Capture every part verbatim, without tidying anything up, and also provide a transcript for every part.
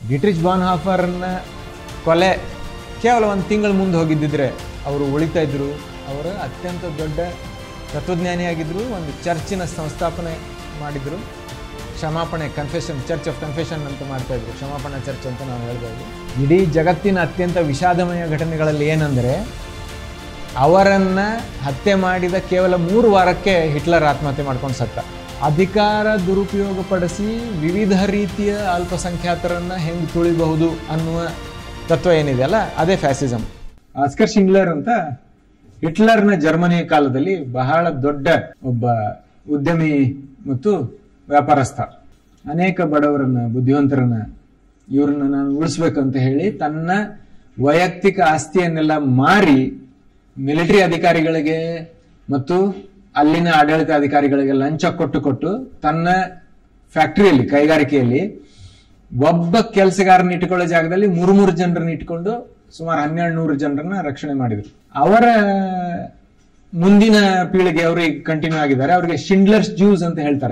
ಡಿಟ್ರಿಚ್ ಬಾನ್ಹಾಫರ್ನ ಕೊಲೆ ಕೇವಲ ಒಂದು ತಿಂಗಳು ಮುಂದೆ ಹೋಗಿದ್ದಿದ್ರೆ ಅವರು ಉಳಿತಾ ಇದ್ದರು. ಅವರು ಅತ್ಯಂತ ದೊಡ್ಡ ತತ್ವಜ್ಞಾನಿಯಾಗಿದ್ದರು. ಒಂದು ಚರ್ಚಿನ ಸಂಸ್ಥಾಪನೆ ಮಾಡಿದರು. ಕ್ಷಮಾಪಣೆ ಕನ್ಫೆಷನ್, ಚರ್ಚ್ ಆಫ್ ಕನ್ಫೆಷನ್ ಅಂತ ಮಾಡ್ತಾಯಿದ್ರು. ಕ್ಷಮಾಪಣಾ ಚರ್ಚ್ ಅಂತ ನಾವು ಹೇಳ್ಬೋದು. ಇಡೀ ಜಗತ್ತಿನ ಅತ್ಯಂತ ವಿಷಾದಮಯ ಘಟನೆಗಳಲ್ಲಿ ಏನಂದರೆ, ಅವರನ್ನು ಹತ್ಯೆ ಮಾಡಿದ ಕೇವಲ ಮೂರು ವಾರಕ್ಕೆ ಹಿಟ್ಲರ್ ಆತ್ಮಹತ್ಯೆ ಮಾಡ್ಕೊಂಡು ಸತ್ತ. ಅಧಿಕಾರ ದುರುಪಯೋಗಪಡಿಸಿ ವಿವಿಧ ರೀತಿಯ ಅಲ್ಪಸಂಖ್ಯಾತರನ್ನು ಹೆಂಗೆ ತುಳಿಬಹುದು ಅನ್ನುವ ತತ್ವ ಏನಿದೆ ಅಲ್ಲ, ಅದೇ ಫ್ಯಾಸಿಸಮ್. ಆಸ್ಕರ್ ಶಿಂಗ್ಲರ್ ಅಂತ ಹಿಟ್ಲರ್ನ ಜರ್ಮನಿಯ ಕಾಲದಲ್ಲಿ ಬಹಳ ದೊಡ್ಡ ಒಬ್ಬ ಉದ್ಯಮಿ ಮತ್ತು ವ್ಯಾಪಾರಸ್ಥ. ಅನೇಕ ಬಡವರನ್ನ, ಬುದ್ಧಿವಂತರನ್ನ, ಇವ್ರನ್ನ ನಾನು ಉಳಿಸ್ಬೇಕಂತ ಹೇಳಿ ತನ್ನ ವೈಯಕ್ತಿಕ ಆಸ್ತಿಯನ್ನೆಲ್ಲ ಮಾರಿ ಮಿಲಿಟರಿ ಅಧಿಕಾರಿಗಳಿಗೆ ಮತ್ತು ಅಲ್ಲಿನ ಆಡಳಿತ ಅಧಿಕಾರಿಗಳಿಗೆ ಲಂಚ ಕೊಟ್ಟು ಕೊಟ್ಟು ತನ್ನ ಫ್ಯಾಕ್ಟರಿಯಲ್ಲಿ, ಕೈಗಾರಿಕೆಯಲ್ಲಿ ಒಬ್ಬ ಕೆಲಸಗಾರನ ಇಟ್ಕೊಳ್ಳೋ ಜಾಗದಲ್ಲಿ ಮೂರು ಮೂರು ಜನರನ್ನ ಇಟ್ಕೊಂಡು ಸುಮಾರು ಹನ್ನೆರಡು ನೂರು ಜನರನ್ನ ರಕ್ಷಣೆ ಮಾಡಿದ್ರು. ಅವರ ಮುಂದಿನ ಪೀಳಿಗೆ ಅವರಿಗೆ ಕಂಟಿನ್ಯೂ ಆಗಿದ್ದಾರೆ. ಅವರಿಗೆ ಶಿಂಡ್ಲರ್ಸ್ ಜ್ಯೂಸ್ ಅಂತ ಹೇಳ್ತಾರೆ.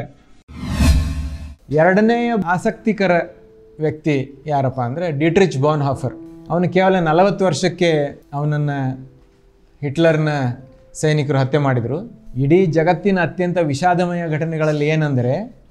ಎರಡನೆಯ ಆಸಕ್ತಿಕರ ವ್ಯಕ್ತಿ ಯಾರಪ್ಪ ಅಂದರೆ ಡಿಟ್ರಿಚ್ ಬಾನ್ಹಾಫರ್. ಅವನು ಕೇವಲ ನಲವತ್ತು ವರ್ಷಕ್ಕೆ ಅವನನ್ನು ಹಿಟ್ಲರ್ನ ಸೈನಿಕರು ಹತ್ಯೆ ಮಾಡಿದರು. ಇಡೀ ಜಗತ್ತಿನ ಅತ್ಯಂತ ವಿಷಾದಮಯ ಘಟನೆಗಳಲ್ಲಿ ಏನಂದರೆ,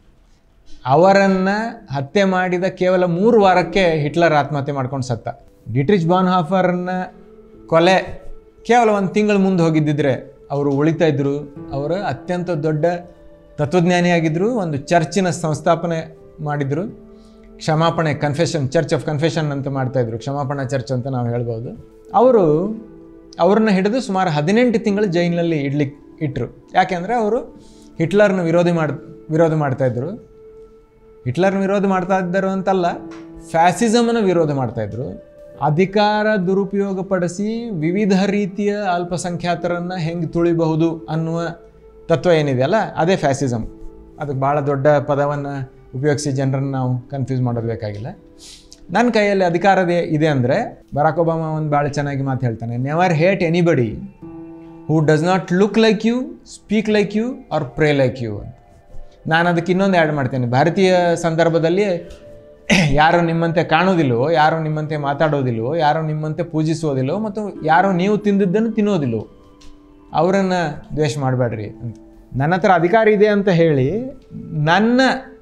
ಅವರನ್ನು ಹತ್ಯೆ ಮಾಡಿದ ಕೇವಲ ಮೂರು ವಾರಕ್ಕೆ ಹಿಟ್ಲರ್ ಆತ್ಮಹತ್ಯೆ ಮಾಡ್ಕೊಂಡು ಸತ್ತ. ಡಿಟ್ರಿಚ್ ಬಾನ್ಹಾಫರ್ನ ಕೊಲೆ ಕೇವಲ ಒಂದು ತಿಂಗಳು ಮುಂದೆ ಹೋಗಿದ್ದಿದ್ರೆ ಅವರು ಉಳಿತಾ ಇದ್ದರು. ಅವರು ಅತ್ಯಂತ ದೊಡ್ಡ ತತ್ವಜ್ಞಾನಿಯಾಗಿದ್ದರು. ಒಂದು ಚರ್ಚಿನ ಸಂಸ್ಥಾಪನೆ ಮಾಡಿದರು. ಕ್ಷಮಾಪಣೆ ಕನ್ಫೆಷನ್, ಚರ್ಚ್ ಆಫ್ ಕನ್ಫೆಷನ್ ಅಂತ ಮಾಡ್ತಾಯಿದ್ರು. ಕ್ಷಮಾಪಣಾ ಚರ್ಚ್ ಅಂತ ನಾವು ಹೇಳ್ಬೋದು. ಅವರು ಅವ್ರನ್ನ ಹಿಡಿದು ಸುಮಾರು ಹದಿನೆಂಟು ತಿಂಗಳು ಜೈಲಿನಲ್ಲಿ ಇಡ್ಲಿಕ್ಕೆ ಇಟ್ಟರು. ಯಾಕೆಂದರೆ ಅವರು ಹಿಟ್ಲರ್ನ ವಿರೋಧಿ ಮಾಡಿ ವಿರೋಧ ಮಾಡ್ತಾಯಿದ್ರು. ಹಿಟ್ಲರ್ನ ವಿರೋಧ ಮಾಡ್ತಾ ಇದ್ದರು ಅಂತಲ್ಲ, ಫ್ಯಾಸಿಸಮನ್ನು ವಿರೋಧ ಮಾಡ್ತಾಯಿದ್ರು. ಅಧಿಕಾರ ದುರುಪಯೋಗಪಡಿಸಿ ವಿವಿಧ ರೀತಿಯ ಅಲ್ಪಸಂಖ್ಯಾತರನ್ನು ಹೆಂಗೆ ತುಳಿಬಹುದು ಅನ್ನುವ ತತ್ವ ಏನಿದೆಯಲ್ಲ, ಅದೇ ಫ್ಯಾಸಿಸಮ್. ಅದಕ್ಕೆ ಭಾಳ ದೊಡ್ಡ ಪದವನ್ನು ಉಪಯೋಗಿಸಿ ಜನರನ್ನು ನಾವು ಕನ್ಫ್ಯೂಸ್ ಮಾಡೋದು ಬೇಕಾಗಿಲ್ಲ. ನನ್ನ ಕೈಯಲ್ಲಿ ಅಧಿಕಾರದ ಇದೆ ಅಂದರೆ ಬರಾಕ್ ಒಬಾಮಾ ಒಂದು ಭಾಳ ಚೆನ್ನಾಗಿ ಮಾತು ಹೇಳ್ತಾನೆ, never hate anybody who does not look like you, speak like you or pray like you ಅಂತ. ನಾನು ಅದಕ್ಕೆ ಇನ್ನೊಂದು ಆ್ಯಡ್ ಮಾಡ್ತೇನೆ. ಭಾರತೀಯ ಸಂದರ್ಭದಲ್ಲಿ ಯಾರು ನಿಮ್ಮಂತೆ ಕಾಣೋದಿಲ್ಲವೋ, ಯಾರು ನಿಮ್ಮಂತೆ ಮಾತಾಡೋದಿಲ್ಲವೋ, ಯಾರು ನಿಮ್ಮಂತೆ ಪೂಜಿಸೋದಿಲ್ಲವೋ ಮತ್ತು ಯಾರು ನೀವು ತಿಂದಿದ್ದನ್ನು ತಿನ್ನೋದಿಲ್ಲವೋ ಅವರನ್ನು ದ್ವೇಷ ಮಾಡಬೇಡ್ರಿ ಅಂತ. ನನ್ನ ಹತ್ರ ಅಧಿಕಾರ ಇದೆ ಅಂತ ಹೇಳಿ ನನ್ನ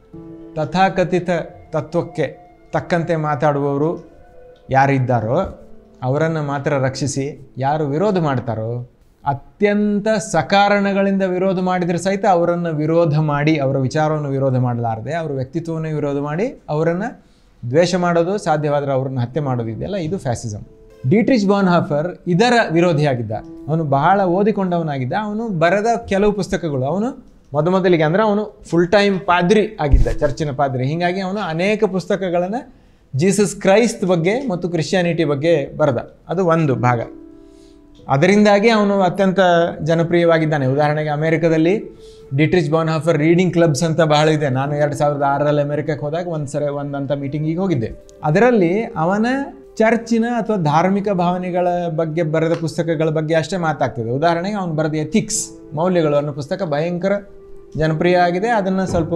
ತಥಾಕಥಿತ ತತ್ವಕ್ಕೆ ತಕ್ಕಂತೆ ಮಾತಾಡುವವರು ಯಾರಿದ್ದಾರೋ ಅವರನ್ನು ಮಾತ್ರ ರಕ್ಷಿಸಿ, ಯಾರು ವಿರೋಧ ಮಾಡ್ತಾರೋ, ಅತ್ಯಂತ ಸಕಾರಣಗಳಿಂದ ವಿರೋಧ ಮಾಡಿದರೆ ಸಹಿತ ಅವರನ್ನು ವಿರೋಧ ಮಾಡಿ, ಅವರ ವಿಚಾರವನ್ನು ವಿರೋಧ ಮಾಡಲಾರದೆ, ಅವರ ವ್ಯಕ್ತಿತ್ವವನ್ನು ವಿರೋಧ ಮಾಡಿ ಅವರನ್ನು ದ್ವೇಷ ಮಾಡೋದು, ಸಾಧ್ಯವಾದರೆ ಅವರನ್ನು ಹತ್ಯೆ ಮಾಡೋದು ಇದೆಯಲ್ಲ, ಇದು ಫ್ಯಾಸಿಸಮ್. ಡಿಟ್ರಿಚ್ ಬಾನ್ಹಾಫರ್ ಇದರ ವಿರೋಧಿಯಾಗಿದ್ದ. ಅವನು ಬಹಳ ಓದಿಕೊಂಡವನಾಗಿದ್ದ. ಅವನು ಬರೆದ ಕೆಲವು ಪುಸ್ತಕಗಳು, ಅವನು ಮೊದಮೊದಲಿಗೆ ಅಂದರೆ ಅವನು ಫುಲ್ ಟೈಮ್ ಪಾದ್ರಿ ಆಗಿದ್ದ, ಚರ್ಚಿನ ಪಾದ್ರಿ. ಹೀಗಾಗಿ ಅವನು ಅನೇಕ ಪುಸ್ತಕಗಳನ್ನು ಜೀಸಸ್ ಕ್ರೈಸ್ತ್ ಬಗ್ಗೆ ಮತ್ತು ಕ್ರಿಶ್ಚಿಯಾನಿಟಿ ಬಗ್ಗೆ ಬರೆದ. ಅದು ಒಂದು ಭಾಗ. ಅದರಿಂದಾಗಿ ಅವನು ಅತ್ಯಂತ ಜನಪ್ರಿಯವಾಗಿದ್ದಾನೆ. ಉದಾಹರಣೆಗೆ ಅಮೆರಿಕದಲ್ಲಿ ಡಿಟ್ರಿಚ್ ಬಾನ್ಹಾಫರ್ ರೀಡಿಂಗ್ ಕ್ಲಬ್ಸ್ ಅಂತ ಬಹಳ ಇದೆ. ನಾನು ಎರಡು ಸಾವಿರದ ಆರರಲ್ಲಿ ಅಮೆರಿಕಕ್ಕೆ ಹೋದಾಗ ಒಂದು ಸರಿ ಒಂದಂಥ ಮೀಟಿಂಗಿಗೆ ಹೋಗಿದ್ದೆ. ಅದರಲ್ಲಿ ಅವನ ಚರ್ಚಿನ ಅಥವಾ ಧಾರ್ಮಿಕ ಭಾವನೆಗಳ ಬಗ್ಗೆ ಬರೆದ ಪುಸ್ತಕಗಳ ಬಗ್ಗೆ ಅಷ್ಟೇ ಮಾತಾಗ್ತದೆ. ಉದಾಹರಣೆಗೆ ಅವನು ಬರೆದ ಎಥಿಕ್ಸ್, ಮೌಲ್ಯಗಳು ಅನ್ನೋ ಪುಸ್ತಕ ಭಯಂಕರ ಜನಪ್ರಿಯ ಆಗಿದೆ. ಅದನ್ನು ಸ್ವಲ್ಪ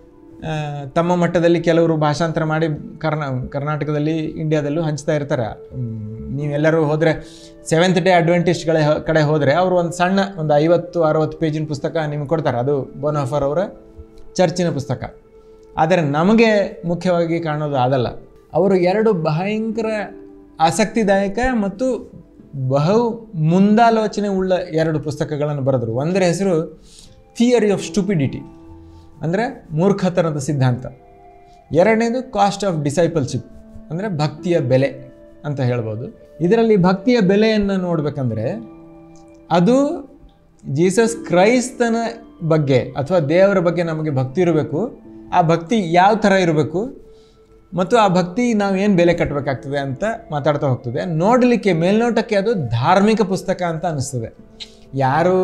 ತಮ್ಮ ಮಟ್ಟದಲ್ಲಿ ಕೆಲವರು ಭಾಷಾಂತರ ಮಾಡಿ ಕರ್ನಾ ಕರ್ನಾಟಕದಲ್ಲಿ ಇಂಡಿಯಾದಲ್ಲೂ ಹಂಚ್ತಾ ಇರ್ತಾರೆ. ನೀವೆಲ್ಲರೂ ಹೋದರೆ ಸೆವೆಂತ್ ಡೇ ಅಡ್ವೆಂಟಿಸ್ಟ್ಗಳ ಕಡೆ ಹೋದರೆ ಅವರು ಒಂದು ಸಣ್ಣ ಒಂದು ಐವತ್ತು ಅರವತ್ತು ಪೇಜಿನ ಪುಸ್ತಕ ನಿಮ್ಗೆ ಕೊಡ್ತಾರೆ. ಅದು ಬಾನ್ಹಾಫರ್ ಅವರ ಚರ್ಚಿನ ಪುಸ್ತಕ. ಆದರೆ ನಮಗೆ ಮುಖ್ಯವಾಗಿ ಕಾಣೋದು ಅದಲ್ಲ. ಅವರು ಎರಡು ಭಯಂಕರ ಆಸಕ್ತಿದಾಯಕ ಮತ್ತು ಬಹು ಮುಂದಾಲೋಚನೆ ಉಳ್ಳ ಎರಡು ಪುಸ್ತಕಗಳನ್ನು ಬರೆದರು. ಒಂದರ ಹೆಸರು ಥಿಯರಿ ಆಫ್ ಸ್ಟುಪಿಡಿಟಿ, ಅಂದರೆ ಮೂರ್ಖತನದ ಸಿದ್ಧಾಂತ. ಎರಡನೇದು ಕಾಸ್ಟ್ ಆಫ್ ಡಿಸೈಪಲ್ಶಿಪ್, ಅಂದರೆ ಭಕ್ತಿಯ ಬೆಲೆ ಅಂತ ಹೇಳ್ಬೋದು. ಇದರಲ್ಲಿ ಭಕ್ತಿಯ ಬೆಲೆಯನ್ನು ನೋಡಬೇಕಂದ್ರೆ ಅದು ಜೀಸಸ್ ಕ್ರೈಸ್ತನ ಬಗ್ಗೆ ಅಥವಾ ದೇವರ ಬಗ್ಗೆ ನಮಗೆ ಭಕ್ತಿ ಇರಬೇಕು. ಆ ಭಕ್ತಿ ಯಾವ ಥರ ಇರಬೇಕು ಮತ್ತು ಆ ಭಕ್ತಿ ನಾವು ಏನು ಬೆಲೆ ಕಟ್ಟಬೇಕಾಗ್ತದೆ ಅಂತ ಮಾತಾಡ್ತಾ ಹೋಗ್ತದೆ. ನೋಡಲಿಕ್ಕೆ ಮೇಲ್ನೋಟಕ್ಕೆ ಅದು ಧಾರ್ಮಿಕ ಪುಸ್ತಕ ಅಂತ ಅನ್ನಿಸ್ತದೆ. ಯಾರು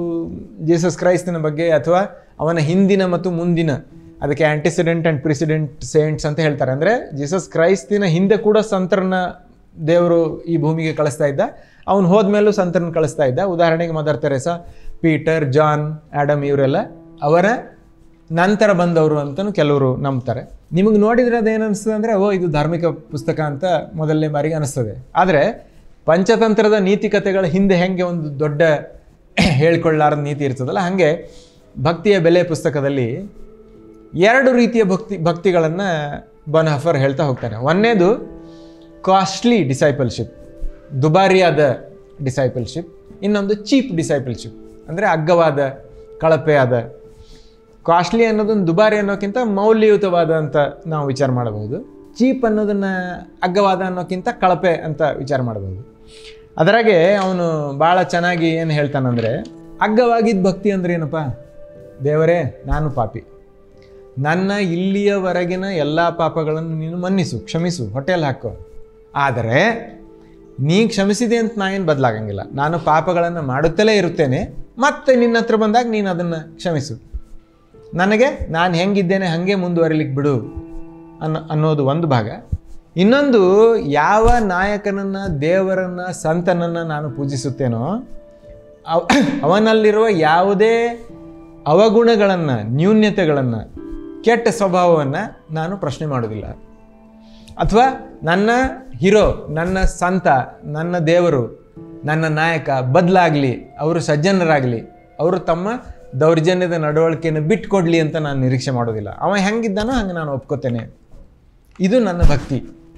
ಜೀಸಸ್ ಕ್ರೈಸ್ತನ ಬಗ್ಗೆ ಅಥವಾ ಅವನ ಹಿಂದಿನ ಮತ್ತು ಮುಂದಿನ, ಅದಕ್ಕೆ ಆ್ಯಂಟಿಸಿಡೆಂಟ್ ಆ್ಯಂಡ್ ಪ್ರಿಸಿಡೆಂಟ್ ಸೇಂಟ್ಸ್ ಅಂತ ಹೇಳ್ತಾರೆ. ಅಂದರೆ ಜೀಸಸ್ ಕ್ರೈಸ್ತಿನ ಹಿಂದೆ ಕೂಡ ಸಂತರನ್ನ ದೇವರು ಈ ಭೂಮಿಗೆ ಕಳಿಸ್ತಾ ಇದ್ದ, ಅವನು ಹೋದ್ಮೇಲೂ ಸಂತರನ್ನ ಕಳಿಸ್ತಾ ಇದ್ದ. ಉದಾಹರಣೆಗೆ Mother Teresa, Peter, John, Adam ಇವರೆಲ್ಲ ಅವರ ನಂತರ ಬಂದವರು ಅಂತಲೂ ಕೆಲವರು ನಂಬ್ತಾರೆ. ನಿಮಗೆ ನೋಡಿದರೆ ಅದೇನು ಅನಿಸ್ತದೆ ಅಂದರೆ ಓ ಇದು ಧಾರ್ಮಿಕ ಪುಸ್ತಕ ಅಂತ ಮೊದಲನೇ ಬಾರಿಗೆ ಅನಿಸ್ತದೆ. ಆದರೆ ಪಂಚತಂತ್ರದ ನೀತಿ ಕಥೆಗಳ ಹಿಂದೆ ಹೆಂಗೆ ಒಂದು ದೊಡ್ಡ ಹೇಳ್ಕೊಳ್ಳಾರದ ನೀತಿ ಇರ್ತದಲ್ಲ, ಹಾಗೆ ಭಕ್ತಿಯ ಬೆಲೆ ಪುಸ್ತಕದಲ್ಲಿ ಎರಡು ರೀತಿಯ ಭಕ್ತಿ ಭಕ್ತಿಗಳನ್ನು ಬಾನ್ಹಾಫರ್ ಹೇಳ್ತಾ ಹೋಗ್ತಾನೆ. ಒಂದನೇದು ಕಾಸ್ಟ್ಲಿ ಡಿಸೈಪಲ್ಶಿಪ್, ದುಬಾರಿಯಾದ ಡಿಸೈಪಲ್ಶಿಪ್. ಇನ್ನೊಂದು ಚೀಪ್ ಡಿಸೈಪಲ್ಶಿಪ್, ಅಂದರೆ ಅಗ್ಗವಾದ, ಕಳಪೆಯಾದ. ಕಾಸ್ಟ್ಲಿ ಅನ್ನೋದನ್ನು ದುಬಾರಿ ಅನ್ನೋಕ್ಕಿಂತ ಮೌಲ್ಯಯುತವಾದ ಅಂತ ನಾವು ವಿಚಾರ ಮಾಡಬಹುದು. ಚೀಪ್ ಅನ್ನೋದನ್ನು ಅಗ್ಗವಾದ ಅನ್ನೋಕ್ಕಿಂತ ಕಳಪೆ ಅಂತ ವಿಚಾರ ಮಾಡಬಹುದು. ಅದರಾಗೆ ಅವನು ಭಾಳ ಚೆನ್ನಾಗಿ ಏನು ಹೇಳ್ತಾನಂದರೆ, ಅಗ್ಗವಾಗಿದ್ದ ಭಕ್ತಿ ಅಂದರೆ ಏನಪ್ಪ, ದೇವರೇ ನಾನು ಪಾಪಿ, ನನ್ನ ಇಲ್ಲಿಯವರೆಗಿನ ಎಲ್ಲ ಪಾಪಗಳನ್ನು ನೀನು ಮನ್ನಿಸು, ಕ್ಷಮಿಸು, ಹೊಟ್ಟೆಯಲ್ಲಿ ಹಾಕೋ. ಆದರೆ ನೀ ಕ್ಷಮಿಸಿದೆ ಅಂತ ನಾ ಏನು ಬದಲಾಗಂಗಿಲ್ಲ, ನಾನು ಪಾಪಗಳನ್ನು ಮಾಡುತ್ತಲೇ ಇರುತ್ತೇನೆ, ಮತ್ತೆ ನಿನ್ನ ಹತ್ರ ಬಂದಾಗ ನೀನು ಅದನ್ನು ಕ್ಷಮಿಸು, ನನಗೆ ನಾನು ಹೆಂಗಿದ್ದೇನೆ ಹಾಗೆ ಮುಂದುವರಿಲಿಕ್ಕೆ ಬಿಡು ಅನ್ನೋ ಅನ್ನೋದು ಒಂದು ಭಾಗ. ಇನ್ನೊಂದು, ಯಾವ ನಾಯಕನನ್ನು, ದೇವರನ್ನು, ಸಂತನನ್ನು ನಾನು ಪೂಜಿಸುತ್ತೇನೋ ಅವ ಅವನಲ್ಲಿರುವ ಯಾವುದೇ ಅವಗುಣಗಳನ್ನು, ನ್ಯೂನ್ಯತೆಗಳನ್ನು, ಕೆಟ್ಟ ಸ್ವಭಾವವನ್ನು ನಾನು ಪ್ರಶ್ನೆ ಮಾಡೋದಿಲ್ಲ. ಅಥವಾ ನನ್ನ ಹೀರೋ, ನನ್ನ ಸಂತ, ನನ್ನ ದೇವರು, ನನ್ನ ನಾಯಕ ಬದಲಾಗಲಿ, ಅವರು ಸಜ್ಜನರಾಗಲಿ, ಅವರು ತಮ್ಮ ದೌರ್ಜನ್ಯದ ನಡವಳಿಕೆಯನ್ನು ಬಿಟ್ಕೊಡ್ಲಿ ಅಂತ ನಾನು ನಿರೀಕ್ಷೆ ಮಾಡೋದಿಲ್ಲ. ಅವ ಹೆಂಗಿದ್ದಾನೋ ಹಂಗೆ ನಾನು ಒಪ್ಕೋತೇನೆ. ಇದು ನನ್ನ ಭಕ್ತಿ.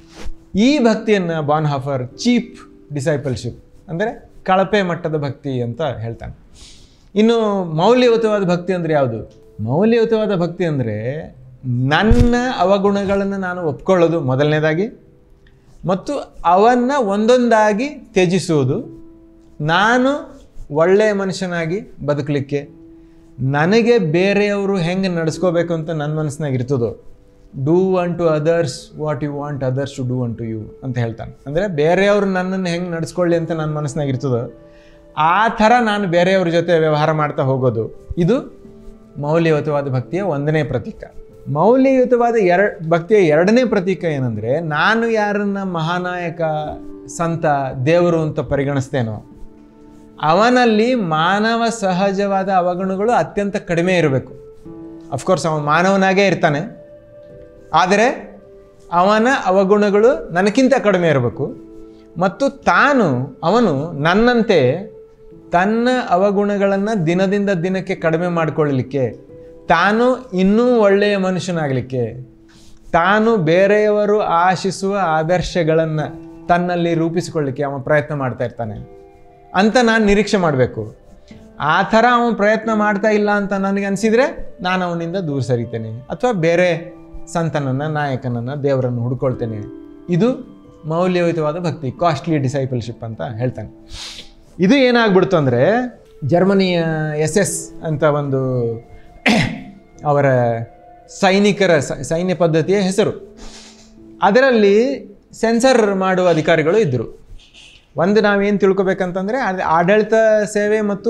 ಈ ಭಕ್ತಿಯನ್ನು ಬಾನ್ಹಾಫರ್ ಚೀಪ್ ಡಿಸೈಪಲ್ಶಿಪ್, ಅಂದರೆ ಕಳಪೆ ಮಟ್ಟದ ಭಕ್ತಿ ಅಂತ ಹೇಳ್ತಾನೆ. ಇನ್ನು ಮೌಲ್ಯಯುತವಾದ ಭಕ್ತಿ ಅಂದರೆ ಯಾವುದು? ಮೌಲ್ಯಯುತವಾದ ಭಕ್ತಿ ಅಂದರೆ ನನ್ನ ಅವಗುಣಗಳನ್ನು ನಾನು ಒಪ್ಕೊಳ್ಳೋದು ಮೊದಲನೇದಾಗಿ, ಮತ್ತು ಅವನ್ನು ಒಂದೊಂದಾಗಿ ತ್ಯಜಿಸುವುದು. ನಾನು ಒಳ್ಳೆಯ ಮನುಷ್ಯನಾಗಿ ಬದುಕಲಿಕ್ಕೆ ನನಗೆ ಬೇರೆಯವರು ಹೆಂಗೆ ನಡೆಸ್ಕೋಬೇಕು ಅಂತ ನನ್ನ ಮನಸ್ಸಿನಾಗ ಇರ್ತದೋ, do unto others what you want others to do unto you ಅಂತ ಹೇಳ್ತಾನೆ. ಅಂದರೆ ಬೇರೆಯವರು ನನ್ನನ್ನು ಹೆಂಗೆ ನಡೆಸ್ಕೊಳ್ಳಿ ಅಂತ ನನ್ನ ಮನಸ್ಸಿನಾಗ ಇರ್ತದೋ ಆ ಥರ ನಾನು ಬೇರೆಯವ್ರ ಜೊತೆ ವ್ಯವಹಾರ ಮಾಡ್ತಾ ಹೋಗೋದು. ಇದು ಮೌಲ್ಯಯುತವಾದ ಭಕ್ತಿಯ ಒಂದನೇ ಪ್ರತೀಕ. ಮೌಲ್ಯಯುತವಾದ ಎರಡು ಭಕ್ತಿಯ ಎರಡನೇ ಪ್ರತೀಕ ಏನಂದರೆ, ನಾನು ಯಾರನ್ನ ಮಹಾನಾಯಕ, ಸಂತ, ದೇವರು ಅಂತ ಪರಿಗಣಿಸ್ತೇನೋ ಅವನಲ್ಲಿ ಮಾನವ ಸಹಜವಾದ ಅವಗುಣಗಳು ಅತ್ಯಂತ ಕಡಿಮೆ ಇರಬೇಕು. ಅಫ್ಕೋರ್ಸ್ ಅವನು ಮಾನವನಾಗೇ ಇರ್ತಾನೆ, ಆದರೆ ಅವನ ಅವಗುಣಗಳು ನನಗಿಂತ ಕಡಿಮೆ ಇರಬೇಕು. ಮತ್ತು ತಾನು ಅವನು ನನ್ನಂತೆ ತನ್ನ ಅವಗುಣಗಳನ್ನು ದಿನದಿಂದ ದಿನಕ್ಕೆ ಕಡಿಮೆ ಮಾಡಿಕೊಳ್ಳಲಿಕ್ಕೆ, ತಾನು ಇನ್ನೂ ಒಳ್ಳೆಯ ಮನುಷ್ಯನಾಗಲಿಕ್ಕೆ, ತಾನು ಬೇರೆಯವರು ಆಶಿಸುವ ಆದರ್ಶಗಳನ್ನು ತನ್ನಲ್ಲಿ ರೂಪಿಸಿಕೊಳ್ಳಿಕ್ಕೆ ಅವನು ಪ್ರಯತ್ನ ಮಾಡ್ತಾ ಇರ್ತಾನೆ ಅಂತ ನಾನು ನಿರೀಕ್ಷೆ ಮಾಡಬೇಕು. ಆ ಥರ ಅವನು ಪ್ರಯತ್ನ ಮಾಡ್ತಾ ಇಲ್ಲ ಅಂತ ನನಗೆ ಅನಿಸಿದರೆ ನಾನು ಅವನಿಂದ ದೂರ ಸರಿತೇನೆ, ಅಥವಾ ಬೇರೆ ಸಂತನನ್ನು, ನಾಯಕನನ್ನು, ದೇವರನ್ನು ಹುಡ್ಕೊಳ್ತೇನೆ. ಇದು ಮೌಲ್ಯಯುತವಾದ ಭಕ್ತಿ, ಕಾಸ್ಟ್ಲಿ ಡಿಸೈಪಲ್ಶಿಪ್ ಅಂತ ಹೇಳ್ತಾನೆ. ಇದು ಏನಾಗ್ಬಿಡ್ತು ಅಂದರೆ, ಜರ್ಮನಿಯ ಎಸ್ ಎಸ್ ಅಂತ ಒಂದು ಅವರ ಸೈನಿಕರ ಸೈನ್ಯ ಪದ್ಧತಿಯ ಹೆಸರು, ಅದರಲ್ಲಿ ಸೆನ್ಸರ್ ಮಾಡುವ ಅಧಿಕಾರಿಗಳು ಇದ್ದರು. ಒಂದು ನಾವೇನು ತಿಳ್ಕೊಬೇಕಂತಂದರೆ, ಅದು ಆಡಳಿತ ಸೇವೆ ಮತ್ತು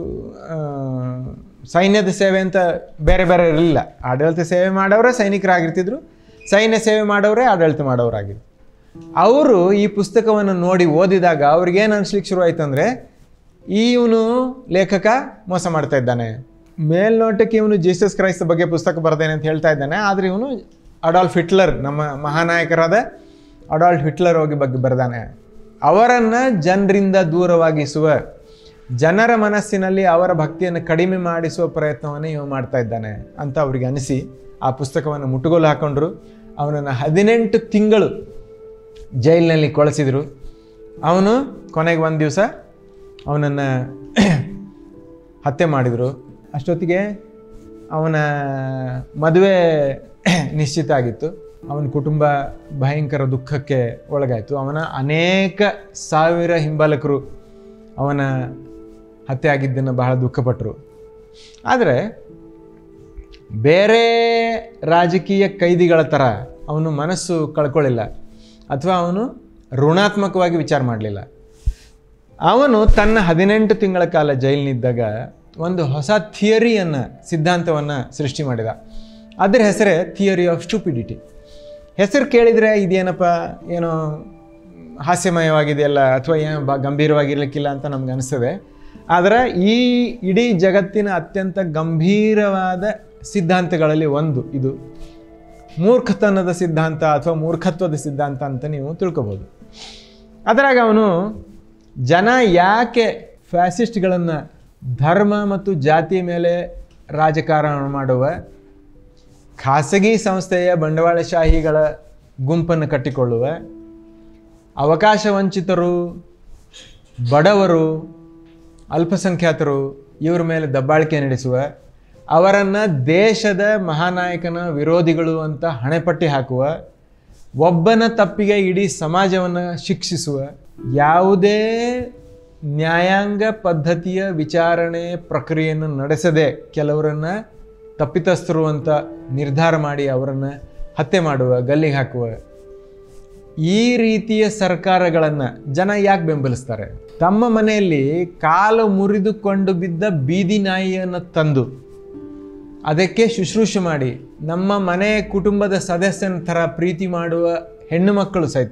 ಸೈನ್ಯದ ಸೇವೆ ಅಂತ ಬೇರೆ ಬೇರೆ ಇರಲಿಲ್ಲ. ಆಡಳಿತ ಸೇವೆ ಮಾಡೋರೇ ಸೈನಿಕರಾಗಿರ್ತಿದ್ರು, ಸೈನ್ಯ ಸೇವೆ ಮಾಡೋರೇ ಆಡಳಿತ ಮಾಡೋರಾಗಿದ್ರು. ಅವರು ಈ ಪುಸ್ತಕವನ್ನು ನೋಡಿ ಓದಿದಾಗ ಅವ್ರಿಗೇನು ಅನ್ಸ್ಲಿಕ್ಕೆ ಶುರು ಆಯ್ತು ಅಂದರೆ, ಇವನು ಲೇಖಕ ಮೋಸ ಮಾಡ್ತಾ ಇದ್ದಾನೆ, ಮೇಲ್ನೋಟಕ್ಕೆ ಇವನು ಜೀಸಸ್ ಕ್ರೈಸ್ತ ಬಗ್ಗೆ ಪುಸ್ತಕ ಬರ್ದೇನೆ ಅಂತ ಹೇಳ್ತಾ ಇದ್ದಾನೆ, ಆದರೆ ಇವನು ಅಡಾಲ್ಫ್ ಹಿಟ್ಲರ್, ನಮ್ಮ ಮಹಾನಾಯಕರಾದ ಅಡಾಲ್ಫ್ ಹಿಟ್ಲರ್ ಹೋಗಿ ಬಗ್ಗೆ ಬರ್ದಾನೆ. ಅವರನ್ನು ಜನರಿಂದ ದೂರವಾಗಿಸುವ, ಜನರ ಮನಸ್ಸಿನಲ್ಲಿ ಅವರ ಭಕ್ತಿಯನ್ನು ಕಡಿಮೆ ಮಾಡಿಸುವ ಪ್ರಯತ್ನವನ್ನು ಇವ ಮಾಡ್ತಾ ಇದ್ದಾನೆ ಅಂತ ಅವರಿಗೆ ಅನಿಸಿ ಆ ಪುಸ್ತಕವನ್ನು ಮುಟ್ಟುಗೋಲು ಹಾಕೊಂಡ್ರು. ಅವನನ್ನು ಹದಿನೆಂಟು ತಿಂಗಳು ಜೈಲಿನಲ್ಲಿ ಕೊಳಿಸಿದರು. ಅವನು ಕೊನೆಗೆ ಒಂದು ದಿವಸ ಅವನನ್ನು ಹತ್ಯೆ ಮಾಡಿದರು. ಅಷ್ಟೊತ್ತಿಗೆ ಅವನ ಮದುವೆ ನಿಶ್ಚಿತ ಆಗಿತ್ತು. ಅವನ ಕುಟುಂಬ ಭಯಂಕರ ದುಃಖಕ್ಕೆ ಒಳಗಾಯಿತು. ಅವನ ಅನೇಕ ಸಾವಿರ ಹಿಂಬಾಲಕರು ಅವನ ಹತ್ಯೆ ಆಗಿದ್ದನ್ನು ಬಹಳ ದುಃಖಪಟ್ಟರು. ಆದರೆ ಬೇರೆ ರಾಜಕೀಯ ಕೈದಿಗಳ ಥರ ಅವನು ಮನಸ್ಸು ಕಳ್ಕೊಳ್ಳಿಲ್ಲ, ಅಥವಾ ಅವನು ಋಣಾತ್ಮಕವಾಗಿ ವಿಚಾರ ಮಾಡಲಿಲ್ಲ. ಅವನು ತನ್ನ ಹದಿನೆಂಟು ತಿಂಗಳ ಕಾಲ ಜೈಲಿನಿದ್ದಾಗ ಒಂದು ಹೊಸ ಥಿಯರಿಯನ್ನು, ಸಿದ್ಧಾಂತವನ್ನು ಸೃಷ್ಟಿ ಮಾಡಿದ. ಅದರ ಹೆಸರೇ ಥಿಯರಿ ಆಫ್ ಸ್ಟುಪಿಡಿಟಿ. ಹೆಸರು ಕೇಳಿದರೆ ಇದೇನಪ್ಪ, ಏನೋ ಹಾಸ್ಯಮಯವಾಗಿದೆಯಲ್ಲ, ಅಥವಾ ಏನು ಬ ಗಂಭೀರವಾಗಿರ್ಲಿಕ್ಕಿಲ್ಲ ಅಂತ ನಮ್ಗೆ ಅನಿಸ್ತದೆ. ಆದರೆ ಈ ಇಡೀ ಜಗತ್ತಿನ ಅತ್ಯಂತ ಗಂಭೀರವಾದ ಸಿದ್ಧಾಂತಗಳಲ್ಲಿ ಒಂದು ಇದು. ಮೂರ್ಖತನದ ಸಿದ್ಧಾಂತ ಅಥವಾ ಮೂರ್ಖತ್ವದ ಸಿದ್ಧಾಂತ ಅಂತ ನೀವು ತಿಳ್ಕೊಬೋದು. ಅದರಾಗ ಅವನು ಜನ ಯಾಕೆ ಫ್ಯಾಸಿಸ್ಟ್ಗಳನ್ನು ಧರ್ಮ ಮತ್ತು ಜಾತಿ ಮೇಲೆ ರಾಜಕಾರಣ ಮಾಡುವ ಖಾಸಗಿ ಸಂಸ್ಥೆಯ ಬಂಡವಾಳಶಾಹಿಗಳ ಗುಂಪನ್ನು ಕಟ್ಟಿಕೊಳ್ಳುವ ಅವಕಾಶ ವಂಚಿತರು, ಬಡವರು, ಅಲ್ಪಸಂಖ್ಯಾತರು ಇವರ ಮೇಲೆ ದಬ್ಬಾಳಿಕೆ ನಡೆಸುವ, ಅವರನ್ನು ದೇಶದ ಮಹಾನಾಯಕನ ವಿರೋಧಿಗಳು ಅಂತ ಹಣೆಪಟ್ಟಿ ಹಾಕುವ, ಒಬ್ಬನ ತಪ್ಪಿಗೆ ಇಡೀ ಸಮಾಜವನ್ನು ಶಿಕ್ಷಿಸುವ, ಯಾವುದೇ ನ್ಯಾಯಾಂಗ ಪದ್ಧತಿಯ ವಿಚಾರಣೆ ಪ್ರಕ್ರಿಯೆಯನ್ನು ನಡೆಸದೆ ಕೆಲವರನ್ನು ತಪ್ಪಿತಸ್ಥರು ಅಂತ ನಿರ್ಧಾರ ಮಾಡಿ ಅವರನ್ನು ಹತ್ಯೆ ಮಾಡುವ, ಗಲ್ಲಿಗೆ ಹಾಕುವ ಈ ರೀತಿಯ ಸರ್ಕಾರಗಳನ್ನು ಜನ ಯಾಕೆ ಬೆಂಬಲಿಸ್ತಾರೆ? ತಮ್ಮ ಮನೆಯಲ್ಲಿ ಕಾಲು ಮುರಿದುಕೊಂಡು ಬಿದ್ದ ಬೀದಿ ನಾಯಿಯನ್ನು ತಂದು ಅದಕ್ಕೆ ಶುಶ್ರೂಷೆ ಮಾಡಿ ನಮ್ಮ ಮನೆ ಕುಟುಂಬದ ಸದಸ್ಯನ ಥರ ಪ್ರೀತಿ ಮಾಡುವ ಹೆಣ್ಣು ಮಕ್ಕಳು ಸಹಿತ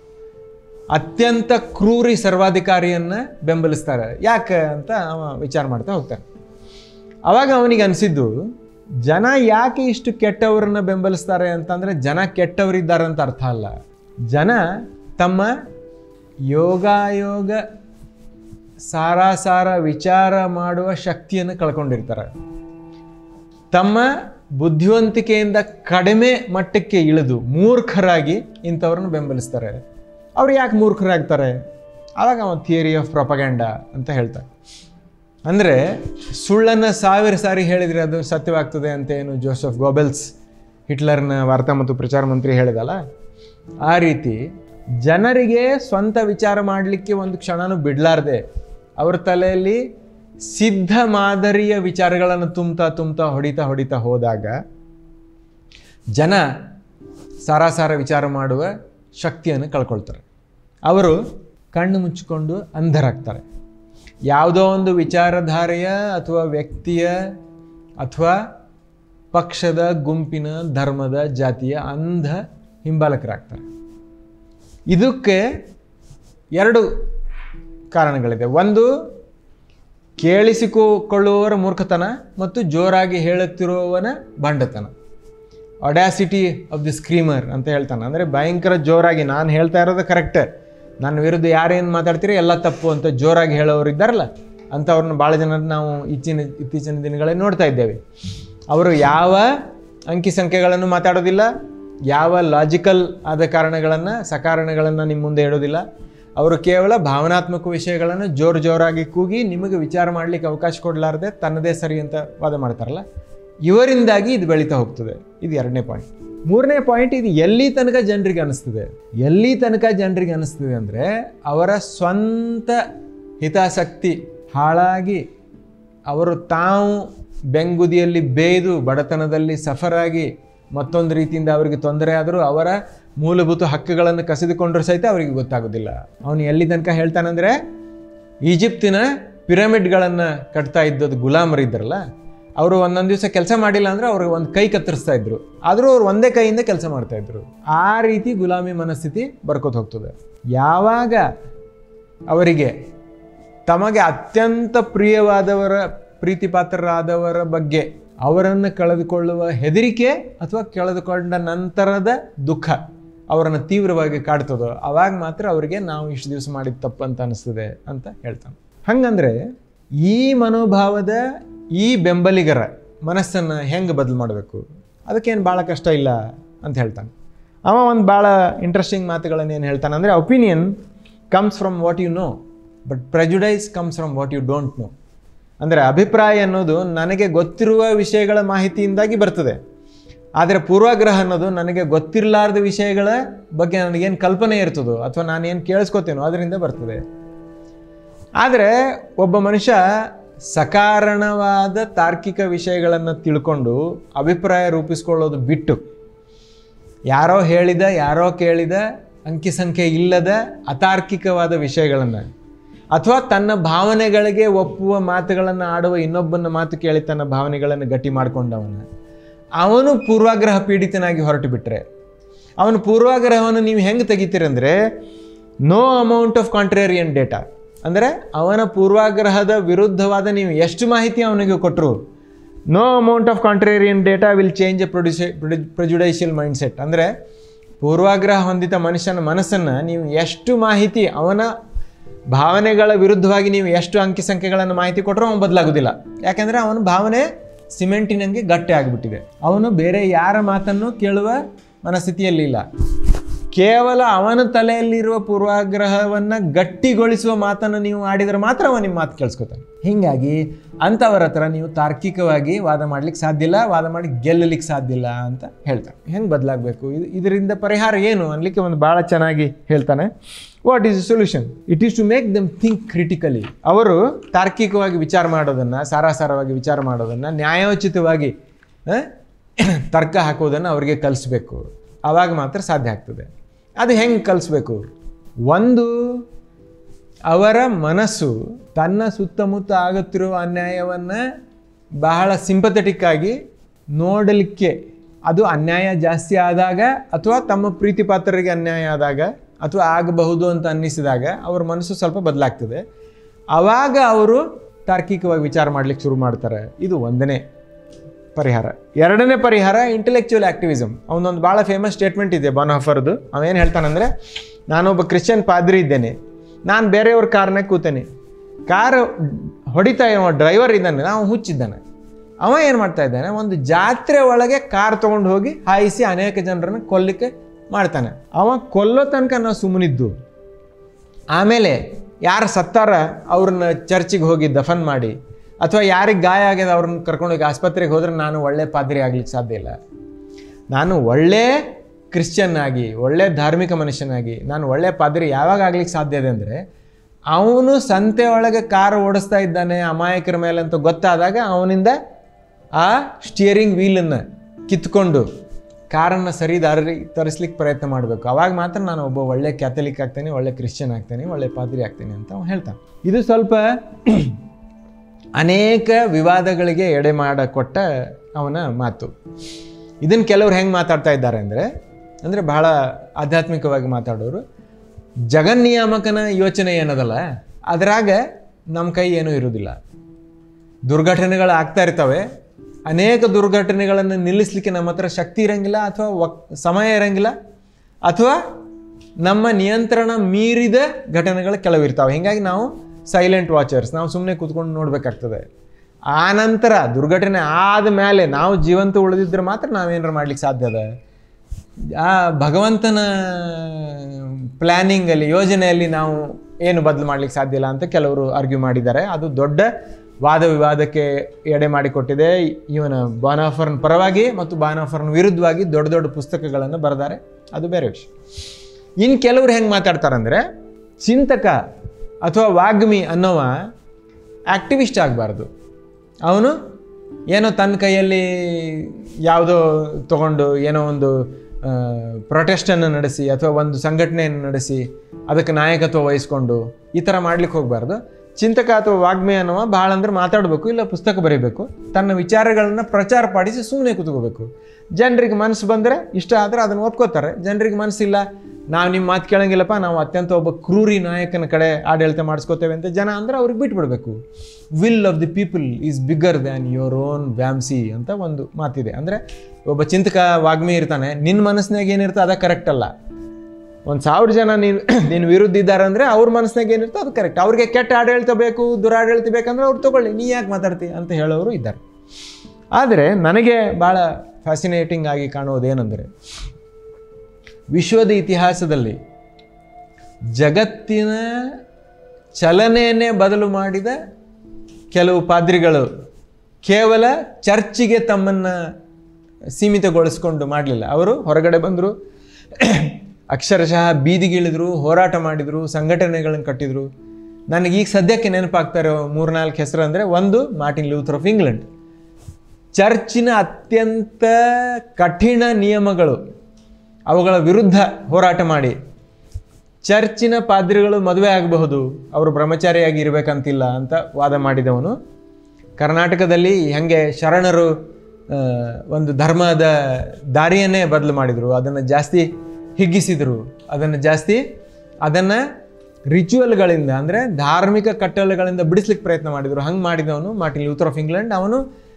ಅತ್ಯಂತ ಕ್ರೂರಿ ಸರ್ವಾಧಿಕಾರಿಯನ್ನು ಬೆಂಬಲಿಸ್ತಾರೆ. ಯಾಕೆ ಅಂತ ಅವ ವಿಚಾರ ಮಾಡ್ತಾ ಹೋಗ್ತಾನೆ. ಆವಾಗ ಅವನಿಗೆ ಅನಿಸಿದ್ದು, ಜನ ಯಾಕೆ ಇಷ್ಟು ಕೆಟ್ಟವರನ್ನು ಬೆಂಬಲಿಸ್ತಾರೆ ಅಂತಂದರೆ ಜನ ಕೆಟ್ಟವರಿದ್ದಾರೆ ಅಂತ ಅರ್ಥ ಅಲ್ಲ. ಜನ ತಮ್ಮ ಯೋಗಾಯೋಗ ಸಾರಾಸಾರ ವಿಚಾರ ಮಾಡುವ ಶಕ್ತಿಯನ್ನು ಕಳ್ಕೊಂಡಿರ್ತಾರೆ. ತಮ್ಮ ಬುದ್ಧಿವಂತಿಕೆಯಿಂದ ಕಡಿಮೆ ಮಟ್ಟಕ್ಕೆ ಇಳಿದು ಮೂರ್ಖರಾಗಿ ಇಂಥವ್ರನ್ನ ಬೆಂಬಲಿಸ್ತಾರೆ. ಅವ್ರು ಯಾಕೆ ಮೂರ್ಖರಾಗ್ತಾರೆ? ಆವಾಗ ಅವನು ಥಿಯರಿ ಆಫ್ ಪ್ರೊಪಗ್ಯಾಂಡಾ ಅಂತ ಹೇಳ್ತಾರೆ. ಅಂದರೆ ಸುಳ್ಳನ್ನು ಸಾವಿರ ಸಾರಿ ಹೇಳಿದರೆ ಅದು ಸತ್ಯವಾಗ್ತದೆ ಅಂತ ಏನು ಜೋಸೆಫ್ ಗೋಬೆಲ್ಸ್ ಹಿಟ್ಲರ್ನ ವಾರ್ತಾ ಮತ್ತು ಪ್ರಚಾರ ಮಂತ್ರಿ ಹೇಳಿದಲ್ಲ, ಆ ರೀತಿ ಜನರಿಗೆ ಸ್ವಂತ ವಿಚಾರ ಮಾಡಲಿಕ್ಕೆ ಒಂದು ಕ್ಷಣನೂ ಬಿಡಲಾರ್ದೆ ಅವ್ರ ತಲೆಯಲ್ಲಿ ಸಿದ್ಧ ಮಾದರಿಯ ವಿಚಾರಗಳನ್ನು ತುಂಬ್ತಾ ತುಂಬ್ತಾ ಹೊಡಿತಾ ಹೊಡಿತಾ ಹೋದಾಗ ಜನ ಸಾರಾಸಾರ ವಿಚಾರ ಮಾಡುವ ಶಕ್ತಿಯನ್ನು ಕಳ್ಕೊಳ್ತಾರೆ. ಅವರು ಕಣ್ಣು ಮುಚ್ಚಿಕೊಂಡು ಅಂಧರಾಗ್ತಾರೆ. ಯಾವುದೋ ಒಂದು ವಿಚಾರಧಾರೆಯ ಅಥವಾ ವ್ಯಕ್ತಿಯ ಅಥವಾ ಪಕ್ಷದ, ಗುಂಪಿನ, ಧರ್ಮದ, ಜಾತಿಯ ಅಂಧ ಹಿಂಬಾಲಕರಾಗ್ತಾರೆ. ಇದಕ್ಕೆ ಎರಡು ಕಾರಣಗಳಿದೆ. ಒಂದು, ಕೇಳಿಸಿಕೊಳ್ಳುವವರ ಮೂರ್ಖತನ ಮತ್ತು ಜೋರಾಗಿ ಹೇಳುತ್ತಿರುವವನ ಬಂಡತನ. ಅಡ್ಯಾಸಿಟಿ ಆಫ್ ದಿ ಸ್ಕ್ರೀಮರ್ ಅಂತ ಹೇಳ್ತಾನೆ. ಅಂದರೆ ಭಯಂಕರ ಜೋರಾಗಿ ನಾನು ಹೇಳ್ತಾ ಇರೋದು ಕರೆಕ್ಟ್, ನನ್ನ ವಿರುದ್ಧ ಯಾರೇನು ಮಾತಾಡ್ತೀರಿ ಎಲ್ಲ ತಪ್ಪು ಅಂತ ಜೋರಾಗಿ ಹೇಳೋರು ಇದ್ದಾರಲ್ಲ, ಅಂಥವ್ರನ್ನ ಭಾಳ ಜನ ನಾವು ಇಚ್ಚಿನ ಇತ್ತೀಚಿನ ದಿನಗಳಲ್ಲಿ ನೋಡ್ತಾ ಇದ್ದೇವೆ. ಅವರು ಯಾವ ಅಂಕಿ ಸಂಖ್ಯೆಗಳನ್ನು ಮಾತಾಡೋದಿಲ್ಲ, ಯಾವ ಲಾಜಿಕಲ್ ಆದ ಕಾರಣಗಳನ್ನು ಸಕಾರಣಗಳನ್ನು ನಿಮ್ಮ ಮುಂದೆ ಇಡೋದಿಲ್ಲ. ಅವರು ಕೇವಲ ಭಾವನಾತ್ಮಕ ವಿಷಯಗಳನ್ನು ಜೋರು ಜೋರಾಗಿ ಕೂಗಿ ನಿಮಗೆ ವಿಚಾರ ಮಾಡಲಿಕ್ಕೆ ಅವಕಾಶ ಕೊಡಲಾರದೆ ತನ್ನದೇ ಸರಿ ಅಂತ ವಾದ ಮಾಡ್ತಾರಲ್ಲ, ಇವರಿಂದಾಗಿ ಇದು ಬೆಳೀತಾ ಹೋಗ್ತದೆ. ಇದು ಎರಡನೇ ಪಾಯಿಂಟ್. ಮೂರನೇ ಪಾಯಿಂಟ್, ಇದು ಎಲ್ಲಿ ತನಕ ಜನರಿಗೆ ಅನ್ನಿಸ್ತದೆ ಎಲ್ಲಿ ತನಕ ಜನರಿಗೆ ಅನ್ನಿಸ್ತದೆ ಅಂದರೆ ಅವರ ಸ್ವಂತ ಹಿತಾಸಕ್ತಿ ಹಾಳಾಗಿ ಅವರು ತಾವು ಬೆಂಗುದಿಯಲ್ಲಿ ಬೇಯ್ದು ಬಡತನದಲ್ಲಿ ಸಫರಾಗಿ ಮತ್ತೊಂದು ರೀತಿಯಿಂದ ಅವರಿಗೆ ತೊಂದರೆ ಆದರೂ ಅವರ ಮೂಲಭೂತ ಹಕ್ಕುಗಳನ್ನು ಕಸಿದುಕೊಂಡ್ರೂ ಸಹಿತ ಅವರಿಗೆ ಗೊತ್ತಾಗೋದಿಲ್ಲ. ಅವನು ಎಲ್ಲಿ ತನಕ ಹೇಳ್ತಾನಂದರೆ, ಈಜಿಪ್ತಿನ ಪಿರಮಿಡ್ಗಳನ್ನು ಕಟ್ತಾ ಇದ್ದದ್ದು ಗುಲಾಮರಿದ್ದಾರಲ್ಲ, ಅವರು ಒಂದೊಂದು ದಿವಸ ಕೆಲಸ ಮಾಡಿಲ್ಲ ಅಂದರೆ ಅವ್ರಿಗೆ ಒಂದು ಕೈ ಕತ್ತರಿಸ್ತಾ ಇದ್ರು, ಆದರೂ ಅವ್ರು ಒಂದೇ ಕೈಯಿಂದ ಕೆಲಸ ಮಾಡ್ತಾಯಿದ್ರು. ಆ ರೀತಿ ಗುಲಾಮಿ ಮನಸ್ಥಿತಿ ಬರ್ಕೋತ ಹೋಗ್ತದೆ. ಯಾವಾಗ ಅವರಿಗೆ ತಮಗೆ ಅತ್ಯಂತ ಪ್ರಿಯವಾದವರ ಪ್ರೀತಿಪಾತ್ರರಾದವರ ಬಗ್ಗೆ ಅವರನ್ನು ಕಳೆದುಕೊಳ್ಳುವ ಹೆದರಿಕೆ ಅಥವಾ ಕಳೆದುಕೊಂಡ ನಂತರದ ದುಃಖ ಅವರನ್ನು ತೀವ್ರವಾಗಿ ಕಾಡ್ತದೋ ಆವಾಗ ಮಾತ್ರ ಅವರಿಗೆ ನಾವು ಇಷ್ಟು ದಿವಸ ಮಾಡಿದ ತಪ್ಪು ಅಂತ ಅನಿಸ್ತದೆ ಅಂತ ಹೇಳ್ತಾನೆ. ಹಾಗಂದರೆ ಈ ಮನೋಭಾವದ ಈ ಬೆಂಬಲಿಗರ ಮನಸ್ಸನ್ನು ಹೆಂಗೆ ಬದಲು ಮಾಡಬೇಕು, ಅದಕ್ಕೇನು ಭಾಳ ಕಷ್ಟ ಇಲ್ಲ ಅಂತ ಹೇಳ್ತಾನೆ. ಅವ ಒಂದು ಭಾಳ ಇಂಟ್ರೆಸ್ಟಿಂಗ್ ಮಾತುಗಳನ್ನು ಏನು ಹೇಳ್ತಾನೆ ಅಂದರೆ, opinion comes from what you know but prejudice comes from what you don't know. ಅಂದರೆ ಅಭಿಪ್ರಾಯ ಅನ್ನೋದು ನನಗೆ ಗೊತ್ತಿರುವ ವಿಷಯಗಳ ಮಾಹಿತಿಯಿಂದಾಗಿ ಬರ್ತದೆ, ಆದರೆ ಪೂರ್ವಾಗ್ರಹ ಅನ್ನೋದು ನನಗೆ ಗೊತ್ತಿರಲಾರ್ದ ವಿಷಯಗಳ ಬಗ್ಗೆ ನನಗೇನು ಕಲ್ಪನೆ ಇರ್ತದೋ ಅಥವಾ ನಾನೇನು ಕೇಳಿಸ್ಕೊತೇನೋ ಅದರಿಂದ ಬರ್ತದೆ. ಆದರೆ ಒಬ್ಬ ಮನುಷ್ಯ ಸಕಾರಣವಾದ ತಾರ್ಕಿಕ ವಿಷಯಗಳನ್ನು ತಿಳ್ಕೊಂಡು ಅಭಿಪ್ರಾಯ ರೂಪಿಸ್ಕೊಳ್ಳೋದು ಬಿಟ್ಟು ಯಾರೋ ಹೇಳಿದ ಯಾರೋ ಕೇಳಿದ ಅಂಕಿ ಸಂಖ್ಯೆ ಇಲ್ಲದ ಅತಾರ್ಕಿಕವಾದ ವಿಷಯಗಳನ್ನು ಅಥವಾ ತನ್ನ ಭಾವನೆಗಳಿಗೆ ಒಪ್ಪುವ ಮಾತುಗಳನ್ನು ಆಡುವ ಇನ್ನೊಬ್ಬನ ಮಾತು ಕೇಳಿ ತನ್ನ ಭಾವನೆಗಳನ್ನು ಗಟ್ಟಿ ಮಾಡಿಕೊಂಡವನು ಅವನು ಪೂರ್ವಾಗ್ರಹ ಪೀಡಿತನಾಗಿ ಹೊರಟು ಬಿಟ್ಟರೆ, ಅವನು ಪೂರ್ವಾಗ್ರಹವನ್ನು ನೀವು ಹೆಂಗೆ ತೆಗಿತೀರಂದರೆ no amount of contrarian data. ಅಂದರೆ ಅವನ ಪೂರ್ವಾಗ್ರಹದ ವಿರುದ್ಧವಾದ ನೀವು ಎಷ್ಟು ಮಾಹಿತಿ ಅವನಿಗೆ ಕೊಟ್ಟರು no amount of contrarian data will change a produce prejudicial mindset. ಅಂದರೆ ಪೂರ್ವಾಗ್ರಹ ಹೊಂದಿತ ಮನುಷ್ಯನ ಮನಸ್ಸನ್ನು ನೀವು ಎಷ್ಟು ಮಾಹಿತಿ, ಅವನ ಭಾವನೆಗಳ ವಿರುದ್ಧವಾಗಿ ನೀವು ಎಷ್ಟು ಅಂಕಿ ಸಂಖ್ಯೆಗಳನ್ನು ಮಾಹಿತಿ ಕೊಟ್ಟರೂ ಅವನು ಬದಲಾಗೋದಿಲ್ಲ. ಯಾಕೆಂದರೆ ಅವನ ಭಾವನೆ ಸಿಮೆಂಟಿನಂಗೆ ಗಟ್ಟಿ ಆಗಿಬಿಟ್ಟಿದೆ. ಅವನು ಬೇರೆ ಯಾರ ಮಾತನ್ನು ಕೇಳುವ ಮನಸ್ಥಿತಿಯಲ್ಲಿಲ್ಲ. ಕೇವಲ ಅವನ ತಲೆಯಲ್ಲಿರುವ ಪೂರ್ವಾಗ್ರಹವನ್ನು ಗಟ್ಟಿಗೊಳಿಸುವ ಮಾತನ್ನು ನೀವು ಆಡಿದರೆ ಮಾತ್ರ ಅವನು ನಿಮ್ಮ ಮಾತು ಕೇಳಿಸ್ಕೊತಾನೆ. ಹೀಗಾಗಿ ಅಂಥವರ ಹತ್ರ ನೀವು ತಾರ್ಕಿಕವಾಗಿ ವಾದ ಮಾಡಲಿಕ್ಕೆ ಸಾಧ್ಯ ಇಲ್ಲ, ವಾದ ಮಾಡಿ ಗೆಲ್ಲಲಿಕ್ಕೆ ಸಾಧ್ಯ ಇಲ್ಲ ಅಂತ ಹೇಳ್ತಾನೆ. ಹೆಂಗೆ ಬದಲಾಗಬೇಕು, ಇದು ಇದರಿಂದ ಪರಿಹಾರ ಏನು ಅನ್ನಲಿಕ್ಕೆ ಒಂದು ಭಾಳ ಚೆನ್ನಾಗಿ ಹೇಳ್ತಾನೆ. What is the solution? It is to make them think critically. ಅವರು ತಾರ್ಕಿಕವಾಗಿ ವಿಚಾರ ಮಾಡೋದನ್ನು, ಸಾರಾಸಾರವಾಗಿ ವಿಚಾರ ಮಾಡೋದನ್ನು, ನ್ಯಾಯೋಚಿತವಾಗಿ ತರ್ಕ ಹಾಕೋದನ್ನು ಅವರಿಗೆ ಕಲಿಸ್ಬೇಕು. ಆವಾಗ ಮಾತ್ರ ಸಾಧ್ಯ ಆಗ್ತದೆ. ಅದು ಹೆಂಗೆ ಕಲಿಸ್ಬೇಕು? ಒಂದು, ಅವರ ಮನಸ್ಸು ತನ್ನ ಸುತ್ತಮುತ್ತ ಆಗುತ್ತಿರುವ ಅನ್ಯಾಯವನ್ನು ಬಹಳ ಸಿಂಪಥೆಟಿಕ್ ಆಗಿ ನೋಡಲಿಕ್ಕೆ, ಅದು ಅನ್ಯಾಯ ಜಾಸ್ತಿ ಆದಾಗ ಅಥವಾ ತಮ್ಮ ಪ್ರೀತಿ ಪಾತ್ರರಿಗೆ ಅನ್ಯಾಯ ಆದಾಗ ಅಥವಾ ಆಗಬಹುದು ಅಂತ ಅನ್ನಿಸಿದಾಗ ಅವ್ರ ಮನಸ್ಸು ಸ್ವಲ್ಪ ಬದಲಾಗ್ತದೆ. ಆವಾಗ ಅವರು ತಾರ್ಕಿಕವಾಗಿ ವಿಚಾರ ಮಾಡಲಿಕ್ಕೆ ಶುರು ಮಾಡ್ತಾರೆ. ಇದು ಒಂದನೇ ಪರಿಹಾರ. ಎರಡನೇ ಪರಿಹಾರ ಇಂಟೆಲೆಕ್ಚುವಲ್ ಆ್ಯಕ್ಟಿವಿಸಮ್. ಅವನೊಂದು ಭಾಳ ಫೇಮಸ್ ಸ್ಟೇಟ್ಮೆಂಟ್ ಇದೆ ಬಾನ್ಹಾಫರ್ದು. ಅವೇನು ಹೇಳ್ತಾನಂದರೆ, ನಾನೊಬ್ಬ ಕ್ರಿಶ್ಚಿಯನ್ ಪಾದ್ರಿ ಇದ್ದೇನೆ, ನಾನು ಬೇರೆಯವ್ರ ಕಾರ್ನಾಗ ಕೂತೇನೆ, ಕಾರು ಹೊಡಿತಾ ಇರೋ ಡ್ರೈವರ್ ಇದ್ದಾನೆ, ನಾವು ಹುಚ್ಚಿದ್ದಾನೆ. ಅವ ಏನು ಮಾಡ್ತಾ ಇದ್ದಾನೆ, ಒಂದು ಜಾತ್ರೆ ಒಳಗೆ ಕಾರ್ ತೊಗೊಂಡು ಹೋಗಿ ಹಾಯಿಸಿ ಅನೇಕ ಜನರನ್ನು ಕೊಲ್ಲಿಕ್ಕೆ ಮಾಡ್ತಾನೆ. ಅವ ಕೊಲ್ಲೋ ತನಕ ನಾವು ಸುಮ್ಮನಿದ್ದು, ಆಮೇಲೆ ಯಾರು ಸತ್ತಾರ ಅವ್ರನ್ನ ಚರ್ಚಿಗೆ ಹೋಗಿ ದಫನ್ ಮಾಡಿ, ಅಥವಾ ಯಾರಿಗೆ ಗಾಯ ಆಗ್ಯದ ಅವ್ರನ್ನ ಕರ್ಕೊಂಡೋಗಿ ಆಸ್ಪತ್ರೆಗೆ ಹೋದ್ರೆ ನಾನು ಒಳ್ಳೆ ಪಾದ್ರಿ ಆಗ್ಲಿಕ್ಕೆ ಸಾಧ್ಯ ಇಲ್ಲ. ನಾನು ಒಳ್ಳೆ ಕ್ರಿಶ್ಚಿಯನ್ ಆಗಿ, ಒಳ್ಳೆ ಧಾರ್ಮಿಕ ಮನುಷ್ಯನಾಗಿ ನಾನು ಒಳ್ಳೆ ಪಾದ್ರಿ ಯಾವಾಗ ಆಗ್ಲಿಕ್ಕೆ ಸಾಧ್ಯ ಇದೆ ಅಂದರೆ, ಅವನು ಸಂತೆ ಒಳಗೆ ಕಾರು ಓಡಿಸ್ತಾ ಇದ್ದಾನೆ ಅಮಾಯಕರ ಮೇಲೆ ಅಂತ ಗೊತ್ತಾದಾಗ ಅವನಿಂದ ಆ ಸ್ಟಿಯರಿಂಗ್ ವೀಲನ್ನು ಕಿತ್ಕೊಂಡು ಕಾರನ್ನು ಸರಿ ದಾರಿ ತರಿಸ್ಲಿಕ್ಕೆ ಪ್ರಯತ್ನ ಮಾಡಬೇಕು. ಆವಾಗ ಮಾತ್ರ ನಾನು ಒಬ್ಬ ಒಳ್ಳೆ ಕ್ಯಾಥಲಿಕ್ ಆಗ್ತೇನೆ, ಒಳ್ಳೆ ಕ್ರಿಶ್ಚಿಯನ್ ಆಗ್ತೇನೆ, ಒಳ್ಳೆ ಪಾದ್ರಿ ಆಗ್ತೇನೆ ಅಂತ ಅವನು ಹೇಳ್ತಾನೆ. ಇದು ಸ್ವಲ್ಪ ಅನೇಕ ವಿವಾದಗಳಿಗೆ ಎಡೆ ಮಾಡಿಕೊಟ್ಟ ಅವನ ಮಾತು. ಇದನ್ನು ಕೆಲವ್ರು ಹೆಂಗೆ ಮಾತಾಡ್ತಾ ಇದ್ದಾರೆ ಅಂದರೆ ಅಂದರೆ ಬಹಳ ಆಧ್ಯಾತ್ಮಿಕವಾಗಿ ಮಾತಾಡೋರು, ಜಗನ್ನಿಯಾಮಕನ ಯೋಚನೆ ಏನದಲ್ಲ ಅದರಾಗ ನಮ್ಮ ಕೈ ಏನೂ ಇರೋದಿಲ್ಲ. ದುರ್ಘಟನೆಗಳು ಆಗ್ತಾ ಇರ್ತವೆ. ಅನೇಕ ದುರ್ಘಟನೆಗಳನ್ನು ನಿಲ್ಲಿಸಲಿಕ್ಕೆ ನಮ್ಮ ಹತ್ರ ಶಕ್ತಿ ಇರೋಂಗಿಲ್ಲ, ಅಥವಾ ವಕ್ ಸಮಯ ಇರೋಂಗಿಲ್ಲ, ಅಥವಾ ನಮ್ಮ ನಿಯಂತ್ರಣ ಮೀರಿದ ಘಟನೆಗಳು ಕೆಲವಿರ್ತಾವೆ. ಹೀಗಾಗಿ ನಾವು ಸೈಲೆಂಟ್ ವಾಚರ್ಸ್, ನಾವು ಸುಮ್ಮನೆ ಕೂತ್ಕೊಂಡು ನೋಡಬೇಕಾಗ್ತದೆ. ಆ ನಂತರ ದುರ್ಘಟನೆ ಆದ ಮೇಲೆ ನಾವು ಜೀವಂತ ಉಳಿದಿದ್ರೆ ಮಾತ್ರ ನಾವೇನಾರು ಮಾಡ್ಲಿಕ್ಕೆ ಸಾಧ್ಯ ಅದ. ಆ ಭಗವಂತನ ಪ್ಲ್ಯಾನಿಂಗಲ್ಲಿ, ಯೋಜನೆಯಲ್ಲಿ ನಾವು ಏನು ಬದಲು ಮಾಡ್ಲಿಕ್ಕೆ ಸಾಧ್ಯ ಇಲ್ಲ ಅಂತ ಕೆಲವರು ಆರ್ಗ್ಯೂ ಮಾಡಿದ್ದಾರೆ. ಅದು ದೊಡ್ಡ ವಾದ ವಿವಾದಕ್ಕೆ ಎಡೆ ಮಾಡಿಕೊಟ್ಟಿದೆ. ಇವನ ಬಾನ್ಹಾಫರ್ನ ಪರವಾಗಿ ಮತ್ತು ಬಾನ್ಹಾಫರ್ನ ವಿರುದ್ಧವಾಗಿ ದೊಡ್ಡ ದೊಡ್ಡ ಪುಸ್ತಕಗಳನ್ನು ಬರೆದಾರೆ, ಅದು ಬೇರೆ ವಿಷಯ. ಇನ್ನು ಕೆಲವರು ಹೆಂಗೆ ಮಾತಾಡ್ತಾರಂದರೆ, ಚಿಂತಕ ಅಥವಾ ವಾಗ್ಮಿ ಅನ್ನೋವ ಆ್ಯಕ್ಟಿವಿಸ್ಟ್ ಆಗಬಾರ್ದು. ಅವನು ಏನೋ ತನ್ನ ಕೈಯಲ್ಲಿ ಯಾವುದೋ ತಗೊಂಡು ಏನೋ ಒಂದು ಪ್ರೊಟೆಸ್ಟನ್ನು ನಡೆಸಿ ಅಥವಾ ಒಂದು ಸಂಘಟನೆಯನ್ನು ನಡೆಸಿ ಅದಕ್ಕೆ ನಾಯಕತ್ವ ವಹಿಸ್ಕೊಂಡು ಈ ಥರ ಮಾಡ್ಲಿಕ್ಕೆ ಹೋಗಬಾರ್ದು. ಚಿಂತಕ ಅಥವಾ ವಾಗ್ಮಿ ಅನ್ನೋವ ಭಾಳ ಅಂದ್ರೆ ಮಾತಾಡಬೇಕು, ಇಲ್ಲ ಪುಸ್ತಕ ಬರೀಬೇಕು, ತನ್ನ ವಿಚಾರಗಳನ್ನು ಪ್ರಚಾರ ಪಡಿಸಿ ಸುಮ್ಮನೆ ಕೂತ್ಕೋಬೇಕು. ಜನರಿಗೆ ಮನಸ್ಸು ಬಂದರೆ, ಇಷ್ಟ ಆದರೆ ಅದನ್ನು ಒಪ್ಕೋತಾರೆ. ಜನರಿಗೆ ಮನಸ್ಸಿಲ್ಲ, ನಾವು ನಿಮ್ಮ ಮಾತು ಕೇಳಂಗಿಲ್ಲಪ್ಪ, ನಾವು ಅತ್ಯಂತ ಒಬ್ಬ ಕ್ರೂರಿ ನಾಯಕನ ಕಡೆ ಆಡಳಿತ ಮಾಡಿಸ್ಕೋತೇವೆ ಅಂತ ಜನ ಅಂದರೆ ಅವ್ರಿಗೆ ಬಿಟ್ಬಿಡ್ಬೇಕು. Will of the people is bigger than your own whimsy ಅಂತ ಒಂದು ಮಾತಿದೆ. ಅಂದರೆ ಒಬ್ಬ ಚಿಂತಕ ವಾಗ್ಮಿ ಇರ್ತಾನೆ, ನಿನ್ನ ಮನಸ್ಸಿನಾಗ ಏನಿರ್ತೋ ಅದ ಕರೆಕ್ಟ್ ಅಲ್ಲ. ಒಂದು ಸಾವಿರ ಜನ ನೀನು ನೀನು ವಿರುದ್ಧ ಇದ್ದಾರೆ ಅಂದರೆ ಅವ್ರ ಮನಸ್ಸಿನಾಗ ಏನಿರ್ತೋ ಅದು ಕರೆಕ್ಟ್. ಅವ್ರಿಗೆ ಕೆಟ್ಟ ಆಡಳಿತ ಬೇಕು, ದುರಾಡಳಿತ ಬೇಕಂದ್ರೆ ಅವ್ರು ತೊಗೊಳ್ಳಿ, ನೀ ಯಾಕೆ ಮಾತಾಡ್ತಿ ಅಂತ ಹೇಳೋರು ಇದ್ದಾರೆ. ಆದರೆ ನನಗೆ ಭಾಳ ಫ್ಯಾಸಿನೇಟಿಂಗ್ ಆಗಿ ಕಾಣೋದೇನೆಂದರೆ, ವಿಶ್ವದ ಇತಿಹಾಸದಲ್ಲಿ ಜಗತ್ತಿನ ಚಲನೆಯನ್ನೇ ಬದಲು ಮಾಡಿದ ಕೆಲವು ಪಾದ್ರಿಗಳು ಕೇವಲ ಚರ್ಚಿಗೆ ತಮ್ಮನ್ನು ಸೀಮಿತಗೊಳಿಸ್ಕೊಂಡು ಮಾಡಲಿಲ್ಲ. ಅವರು ಹೊರಗಡೆ ಬಂದರು, ಅಕ್ಷರಶಃ ಬೀದಿಗಿಳಿದ್ರು, ಹೋರಾಟ ಮಾಡಿದರು, ಸಂಘಟನೆಗಳನ್ನು ಕಟ್ಟಿದರು. ನನಗೀಗ ಸದ್ಯಕ್ಕೆ ನೆನಪಾಗ್ತಾರೋ ಮೂರ್ನಾಲ್ಕು ಹೆಸರು ಅಂದರೆ, ಒಂದು ಮಾರ್ಟಿನ್ ಲೂಥರ್ ಆಫ್ ಇಂಗ್ಲೆಂಡ್. ಚರ್ಚಿನ ಅತ್ಯಂತ ಕಠಿಣ ನಿಯಮಗಳು, ಅವುಗಳ ವಿರುದ್ಧ ಹೋರಾಟ ಮಾಡಿ, ಚರ್ಚಿನ ಪಾದ್ರಿಗಳು ಮದುವೆ ಆಗಬಹುದು, ಅವರು ಬ್ರಹ್ಮಚಾರಿಯಾಗಿ ಇರಬೇಕಂತಿಲ್ಲ ಅಂತ ವಾದ ಮಾಡಿದವನು. ಕರ್ನಾಟಕದಲ್ಲಿ ಹಾಗೆ ಶರಣರು ಒಂದು ಧರ್ಮದ ದಾರಿಯನ್ನೇ ಬದಲು ಮಾಡಿದರು, ಅದನ್ನು ಜಾಸ್ತಿ ಹಿಗ್ಗಿಸಿದರು, ಅದನ್ನು ಜಾಸ್ತಿ ಅದನ್ನು ರಿಚುವಲ್ಗಳಿಂದ ಅಂದರೆ ಧಾರ್ಮಿಕ ಕಟ್ಟಳೆಗಳಿಂದ ಬಿಡಿಸ್ಲಿಕ್ಕೆ ಪ್ರಯತ್ನ ಮಾಡಿದರು. ಹಂಗೆ ಮಾಡಿದವನು ಮಾರ್ಟಿನ್ ಲೂಥರ್ ಆಫ್ ಇಂಗ್ಲೆಂಡ್. ಅವನು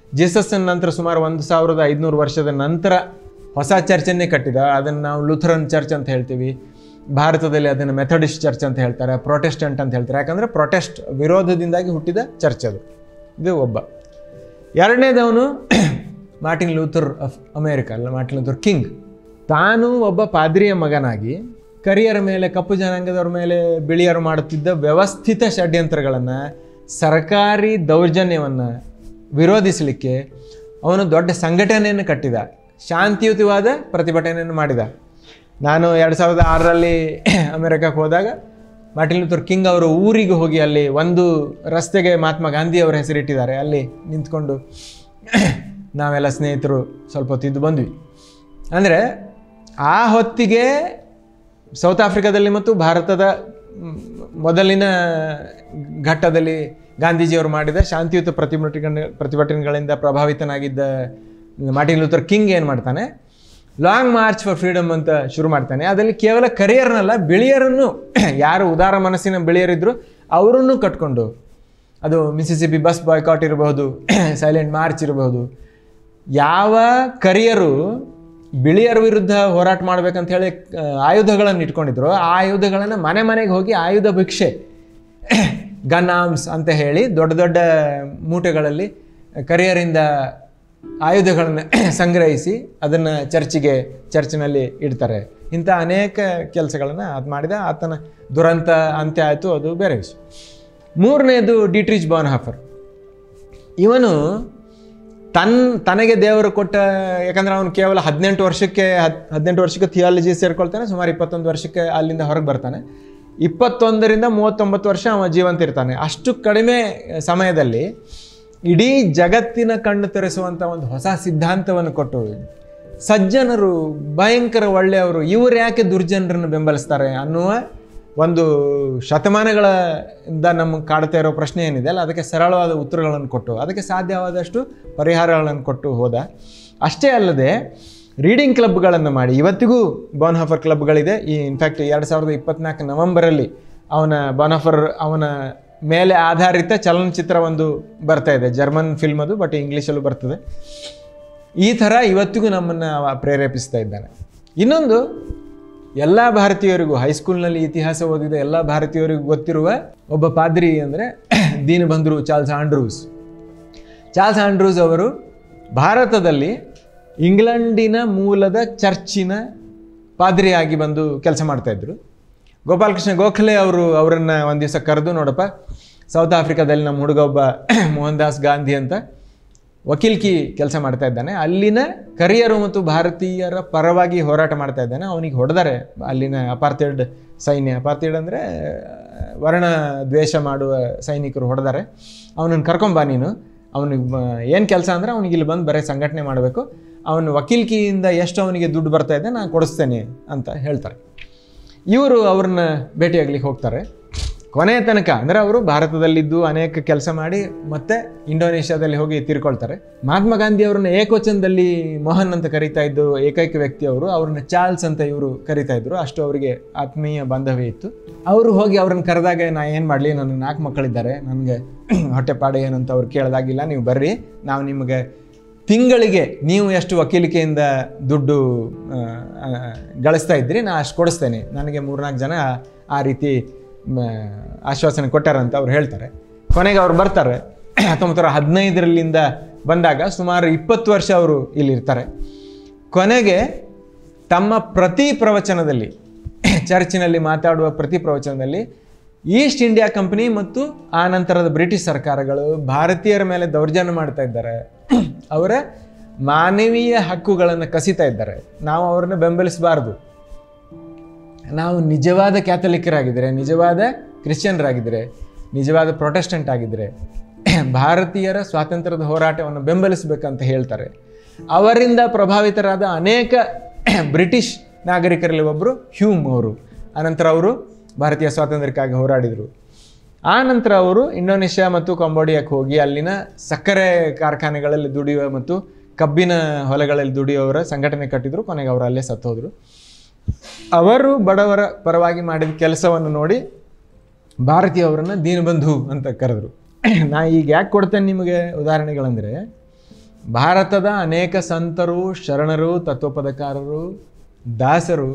ಜೀಸಸ್ನ ನಂತರ ಸುಮಾರು ಒಂದು ಸಾವಿರದ ಐದುನೂರು ವರ್ಷದ ನಂತರ ಹೊಸ ಚರ್ಚನ್ನೇ ಕಟ್ಟಿದ. ಅದನ್ನು ನಾವು ಲುಥರನ್ ಚರ್ಚ್ ಅಂತ ಹೇಳ್ತೀವಿ. ಭಾರತದಲ್ಲಿ ಅದನ್ನು ಮೆಥಡಿಸ್ಟ್ ಚರ್ಚ್ ಅಂತ ಹೇಳ್ತಾರೆ, ಪ್ರೊಟೆಸ್ಟೆಂಟ್ ಅಂತ ಹೇಳ್ತಾರೆ. ಯಾಕಂದರೆ ಪ್ರೊಟೆಸ್ಟ್ ವಿರೋಧದಿಂದಾಗಿ ಹುಟ್ಟಿದ ಚರ್ಚ್ ಅದು. ಇದು ಒಬ್ಬ. ಎರಡನೇದವನು ಮಾರ್ಟಿನ್ ಲೂಥರ್ ಆಫ್ ಅಮೇರಿಕಾ, ಅಲ್ಲ ಮಾರ್ಟಿನ್ ಲೂಥರ್ ಕಿಂಗ್. ತಾನು ಒಬ್ಬ ಪಾದ್ರಿಯ ಮಗನಾಗಿ ಕರಿಯರ ಮೇಲೆ, ಕಪ್ಪು ಜನಾಂಗದವ್ರ ಮೇಲೆ ಬಿಳಿಯರು ಮಾಡುತ್ತಿದ್ದ ವ್ಯವಸ್ಥಿತ ಷಡ್ಯಂತ್ರಗಳನ್ನು, ಸರ್ಕಾರಿ ದೌರ್ಜನ್ಯವನ್ನು ವಿರೋಧಿಸಲಿಕ್ಕೆ ಅವನು ದೊಡ್ಡ ಸಂಘಟನೆಯನ್ನು ಕಟ್ಟಿದ, ಶಾಂತಿಯುತವಾದ ಪ್ರತಿಭಟನೆಯನ್ನು ಮಾಡಿದ. ನಾನು ಎರಡು ಸಾವಿರದ ಆರರಲ್ಲಿ ಅಮೆರಿಕಕ್ಕೆ ಹೋದಾಗ ಮಾರ್ಟಿನ್ ಲೂಥರ್ ಕಿಂಗ್ ಅವರ ಊರಿಗೆ ಹೋಗಿ ಅಲ್ಲಿ ಒಂದು ರಸ್ತೆಗೆ ಮಹಾತ್ಮ ಗಾಂಧಿ ಅವರ ಹೆಸರಿಟ್ಟಿದ್ದಾರೆ. ಅಲ್ಲಿ ನಿಂತ್ಕೊಂಡು ನಾವೆಲ್ಲ ಸ್ನೇಹಿತರು ಸ್ವಲ್ಪ ಹೊತ್ತಿದ್ದು ಬಂದ್ವಿ. ಅಂದರೆ ಆ ಹೊತ್ತಿಗೆ ಸೌತ್ ಆಫ್ರಿಕಾದಲ್ಲಿ ಮತ್ತು ಭಾರತದ ಮೊದಲಿನ ಘಟ್ಟದಲ್ಲಿ ಗಾಂಧೀಜಿಯವರು ಮಾಡಿದ ಶಾಂತಿಯುತ ಪ್ರತಿಭಟನೆ ಪ್ರತಿಭಟನೆಗಳಿಂದ ಪ್ರಭಾವಿತನಾಗಿದ್ದ ಮಾರ್ಟಿನ್ ಲೂಥರ್ ಕಿಂಗ್ ಏನು ಮಾಡ್ತಾನೆ, ಲಾಂಗ್ ಮಾರ್ಚ್ ಫಾರ್ ಫ್ರೀಡಮ್ ಅಂತ ಶುರು ಮಾಡ್ತಾನೆ. ಅದರಲ್ಲಿ ಕೇವಲ ಕರಿಯರ್ನಲ್ಲ, ಬಿಳಿಯರನ್ನು, ಯಾರು ಉದಾರ ಮನಸ್ಸಿನ ಬಿಳಿಯರಿದ್ರು ಅವರನ್ನು ಕಟ್ಕೊಂಡು, ಅದು ಮಿಸಿಸಿಪಿ ಬಸ್ ಬಾಯ್ಕಾಟ್ ಇರಬಹುದು, ಸೈಲೆಂಟ್ ಮಾರ್ಚ್ ಇರಬಹುದು, ಯಾವ ಕರಿಯರು ಬಿಳಿಯರ ವಿರುದ್ಧ ಹೋರಾಟ ಮಾಡ್ಬೇಕಂತ ಹೇಳಿ ಆಯುಧಗಳನ್ನು ಇಟ್ಕೊಂಡಿದ್ರು, ಆ ಆಯುಧಗಳನ್ನು ಮನೆ ಮನೆಗೆ ಹೋಗಿ ಆಯುಧ ಭಿಕ್ಷೆ, ಗನ್ ಆರ್ಮ್ಸ್ ಅಂತ ಹೇಳಿ ದೊಡ್ಡ ದೊಡ್ಡ ಮೂಟೆಗಳಲ್ಲಿ ಕರಿಯರಿಂದ ಆಯುಧಗಳನ್ನು ಸಂಗ್ರಹಿಸಿ ಅದನ್ನು ಚರ್ಚಿಗೆ ಚರ್ಚಿನಲ್ಲಿ ಇಡ್ತಾರೆ. ಇಂಥ ಅನೇಕ ಕೆಲಸಗಳನ್ನು ಅದು ಮಾಡಿದ. ಆತನ ದುರಂತ ಅಂತ್ಯ ಆಯಿತು, ಅದು ಬೇರೆ ವಿಷಯ. ಮೂರನೇದು ಡಿಟ್ರಿಚ್ ಬಾನ್ಹಾಫರ್. ಇವನು ತನ್ನ ತನಗೆ ದೇವರು ಕೊಟ್ಟ, ಯಾಕಂದರೆ ಅವನು ಕೇವಲ ಹದಿನೆಂಟು ವರ್ಷಕ್ಕೆ ಹದ್ ಹದಿನೆಂಟು ವರ್ಷಕ್ಕೆ ಥಿಯಾಲಜಿ ಸೇರ್ಕೊಳ್ತಾನೆ, ಸುಮಾರು ಇಪ್ಪತ್ತೊಂದು ವರ್ಷಕ್ಕೆ ಅಲ್ಲಿಂದ ಹೊರಗೆ ಬರ್ತಾನೆ. ಇಪ್ಪತ್ತೊಂದರಿಂದ ಮೂವತ್ತೊಂಬತ್ತು ವರ್ಷ ಅವ ಜೀವಂತ ಇರ್ತಾನೆ. ಅಷ್ಟು ಕಡಿಮೆ ಸಮಯದಲ್ಲಿ ಇಡೀ ಜಗತ್ತಿನ ಕಣ್ಣು ತೆರೆಸುವಂಥ ಒಂದು ಹೊಸ ಸಿದ್ಧಾಂತವನ್ನು ಕೊಟ್ಟು, ಸಜ್ಜನರು ಭಯಂಕರ ಒಳ್ಳೆಯವರು, ಇವರು ಯಾಕೆ ದುರ್ಜನರನ್ನು ಬೆಂಬಲಿಸ್ತಾರೆ ಅನ್ನುವ ಒಂದು ಶತಮಾನಗಳಿಂದ ನಮಗೆ ಕಾಡ್ತಾ ಇರೋ ಪ್ರಶ್ನೆ ಏನಿದೆ ಅಲ್ಲ, ಅದಕ್ಕೆ ಸರಳವಾದ ಉತ್ತರಗಳನ್ನು ಕೊಟ್ಟು, ಅದಕ್ಕೆ ಸಾಧ್ಯವಾದಷ್ಟು ಪರಿಹಾರಗಳನ್ನು ಕೊಟ್ಟು ಹೋದ. ಅಷ್ಟೇ ಅಲ್ಲದೆ ರೀಡಿಂಗ್ ಕ್ಲಬ್ಗಳನ್ನು ಮಾಡಿ, ಇವತ್ತಿಗೂ ಬಾನ್ಹಾಫರ್ ಕ್ಲಬ್ಗಳಿದೆ. ಈ ಇನ್ಫ್ಯಾಕ್ಟ್ ಎರಡು ಸಾವಿರದ ಇಪ್ಪತ್ತ್ನಾಲ್ಕು ನವೆಂಬರಲ್ಲಿ ಅವನ ಬಾನ್ಹಾಫರ್ ಅವನ ಮೇಲೆ ಆಧಾರಿತ ಚಲನಚಿತ್ರ ಒಂದು ಬರ್ತಾ ಇದೆ, ಜರ್ಮನ್ ಫಿಲ್ಮ್ ಅದು, ಬಟ್ ಇಂಗ್ಲೀಷಲ್ಲೂ ಬರ್ತದೆ. ಈ ಥರ ಇವತ್ತಿಗೂ ನಮ್ಮನ್ನು ಪ್ರೇರೇಪಿಸ್ತಾ ಇದ್ದಾನೆ. ಇನ್ನೊಂದು, ಎಲ್ಲ ಭಾರತೀಯರಿಗೂ, ಹೈಸ್ಕೂಲ್ನಲ್ಲಿ ಇತಿಹಾಸ ಓದಿದ ಎಲ್ಲ ಭಾರತೀಯರಿಗೂ ಗೊತ್ತಿರುವ ಒಬ್ಬ ಪಾದ್ರಿ ಅಂದರೆ Deenabandhu Charles Andrews. Charles Andrews ಅವರು ಭಾರತದಲ್ಲಿ ಇಂಗ್ಲೆಂಡಿನ ಮೂಲದ ಚರ್ಚಿನ ಪಾದ್ರಿಯಾಗಿ ಬಂದು ಕೆಲಸ ಮಾಡ್ತಾಯಿದ್ರು. ಗೋಪಾಲಕೃಷ್ಣ ಗೋಖಲೆ ಅವರು ಅವರನ್ನು ಒಂದು ದಿವಸ ಕರೆದು, ನೋಡಪ್ಪ, ಸೌತ್ ಆಫ್ರಿಕಾದಲ್ಲಿ ನಮ್ಮ ಹುಡುಗ ಒಬ್ಬ ಮೋಹನ್ ದಾಸ್ ಗಾಂಧಿ ಅಂತ ವಕೀಲ್ಕಿ ಕೆಲಸ ಮಾಡ್ತಾ ಇದ್ದಾನೆ, ಅಲ್ಲಿನ ಕರಿಯರು ಮತ್ತು ಭಾರತೀಯರ ಪರವಾಗಿ ಹೋರಾಟ ಮಾಡ್ತಾ ಇದ್ದಾನೆ, ಅವನಿಗೆ ಹೊಡೆದಾರೆ ಅಲ್ಲಿನ ಅಪಾರ್ಥೈಡ್ ಸೈನ್ಯ. ಅಪಾರ್ಥೈಡ್ ಅಂದರೆ ವರ್ಣ ದ್ವೇಷ ಮಾಡುವ ಸೈನಿಕರು ಹೊಡೆದಾರೆ, ಅವನನ್ನು ಕರ್ಕೊಂಬ ನೀನು. ಅವನಿಗೆ ಏನು ಕೆಲಸ ಅಂದರೆ ಅವನಿಗೆ ಇಲ್ಲಿ ಬಂದು ಬರೀ ಸಂಘಟನೆ ಮಾಡಬೇಕು, ಅವನು ವಕೀಲ್ಕಿಯಿಂದ ಎಷ್ಟು ಅವನಿಗೆ ದುಡ್ಡು ಬರ್ತಾ ಇದೆ ನಾನು ಕೊಡಿಸ್ತೇನೆ ಅಂತ ಹೇಳ್ತಾರೆ. ಇವರು ಅವ್ರನ್ನ ಭೇಟಿಯಾಗ್ಲಿಕ್ಕೆ ಹೋಗ್ತಾರೆ. ಕೊನೆಯ ತನಕ ಅಂದರೆ ಅವರು ಭಾರತದಲ್ಲಿದ್ದು ಅನೇಕ ಕೆಲಸ ಮಾಡಿ ಮತ್ತೆ ಇಂಡೋನೇಷ್ಯಾದಲ್ಲಿ ಹೋಗಿ ತೀರ್ಕೊಳ್ತಾರೆ. ಮಹಾತ್ಮ ಗಾಂಧಿ ಅವ್ರನ್ನ ಏಕವಚನದಲ್ಲಿ ಮೋಹನ್ ಅಂತ ಕರೀತಾ ಇದ್ದು ಏಕೈಕ ವ್ಯಕ್ತಿ ಅವರು, ಅವ್ರನ್ನ ಚಾರ್ಲ್ಸ್ ಅಂತ ಇವರು ಕರೀತಾ ಇದ್ರು. ಅಷ್ಟು ಅವರಿಗೆ ಆತ್ಮೀಯ ಬಾಂಧವ್ಯ ಇತ್ತು. ಅವರು ಹೋಗಿ ಅವ್ರನ್ನ ಕರೆದಾಗ, ನಾ ಏನು ಮಾಡಲಿ, ನನ್ನ ನಾಲ್ಕು ಮಕ್ಕಳಿದ್ದಾರೆ, ನನಗೆ ಹೊಟ್ಟೆಪಾಡು ಏನಂತ ಅವ್ರು ಕೇಳೋದಾಗಿಲ್ಲ, ನೀವು ಬರ್ರಿ, ನಾವು ನಿಮಗೆ ತಿಂಗಳಿಗೆ ನೀವು ಎಷ್ಟು ವಕೀಲಿಕೆಯಿಂದ ದುಡ್ಡು ಗಳಿಸ್ತಾ ಇದ್ರಿ ನಾ ಅಷ್ಟು ಕೊಡಿಸ್ತೇನೆ, ನನಗೆ ಮೂರ್ನಾಲ್ಕು ಜನ ಆ ರೀತಿ ಆಶ್ವಾಸನೆ ಕೊಟ್ಟಾರಂತ ಅವ್ರು ಹೇಳ್ತಾರೆ. ಕೊನೆಗೆ ಅವ್ರು ಬರ್ತಾರೆ. ಹತ್ತೊಂಬತ್ತು ನೂರ ಹದಿನೈದರಲ್ಲಿಂದ ಬಂದಾಗ ಸುಮಾರು ಇಪ್ಪತ್ತು ವರ್ಷ ಅವರು ಇಲ್ಲಿರ್ತಾರೆ. ಕೊನೆಗೆ ತಮ್ಮ ಪ್ರತಿ ಪ್ರವಚನದಲ್ಲಿ, ಚರ್ಚಿನಲ್ಲಿ ಮಾತಾಡುವ ಪ್ರತಿ ಪ್ರವಚನದಲ್ಲಿ, ಈಸ್ಟ್ ಇಂಡಿಯಾ ಕಂಪನಿ ಮತ್ತು ಆ ನಂತರದ ಬ್ರಿಟಿಷ್ ಸರ್ಕಾರಗಳು ಭಾರತೀಯರ ಮೇಲೆ ದೌರ್ಜನ್ಯ ಮಾಡ್ತಾ ಇದ್ದಾರೆ, ಅವರ ಮಾನವೀಯ ಹಕ್ಕುಗಳನ್ನು ಕಸಿತಾ ಇದ್ದಾರೆ, ನಾವು ಅವ್ರನ್ನ ಬೆಂಬಲಿಸಬಾರ್ದು, ನಾವು ನಿಜವಾದ ಕ್ಯಾಥಲಿಕರಾಗಿದ್ದರೆ, ನಿಜವಾದ ಕ್ರಿಶ್ಚಿಯನ್ರಾಗಿದ್ದರೆ, ನಿಜವಾದ ಪ್ರೊಟೆಸ್ಟೆಂಟ್ ಆಗಿದ್ದರೆ ಭಾರತೀಯರ ಸ್ವಾತಂತ್ರ್ಯದ ಹೋರಾಟವನ್ನು ಬೆಂಬಲಿಸಬೇಕಂತ ಹೇಳ್ತಾರೆ. ಅವರಿಂದ ಪ್ರಭಾವಿತರಾದ ಅನೇಕ ಬ್ರಿಟಿಷ್ ನಾಗರಿಕರಲ್ಲಿ ಒಬ್ಬರು ಹ್ಯೂಮ್ ಅವರು. ಆನಂತರ ಅವರು ಭಾರತೀಯ ಸ್ವಾತಂತ್ರ್ಯಕ್ಕಾಗಿ ಹೋರಾಡಿದರು. ಆ ನಂತರ ಅವರು ಇಂಡೋನೇಷ್ಯಾ ಮತ್ತು ಕಾಂಬೋಡಿಯಾಕ್ಕೆ ಹೋಗಿ ಅಲ್ಲಿನ ಸಕ್ಕರೆ ಕಾರ್ಖಾನೆಗಳಲ್ಲಿ ದುಡಿಯುವ ಮತ್ತು ಕಬ್ಬಿನ ಹೊಲಗಳಲ್ಲಿ ದುಡಿಯುವವರ ಸಂಘಟನೆ ಕಟ್ಟಿದ್ರು. ಕೊನೆಗೆ ಅವರು ಅಲ್ಲೇ ಸತ್ತೋದ್ರು. ಅವರು ಬಡವರ ಪರವಾಗಿ ಮಾಡಿದ ಕೆಲಸವನ್ನು ನೋಡಿ ಭಾರತೀಯವರನ್ನು ದೀನಬಂಧು ಅಂತ ಕರೆದರು. ನಾ ಈಗ ಯಾಕೆ ಕೊಡ್ತೇನೆ ನಿಮಗೆ ಉದಾಹರಣೆಗಳಂದರೆ, ಭಾರತದ ಅನೇಕ ಸಂತರು, ಶರಣರು, ತತ್ವಪದಕಾರರು, ದಾಸರು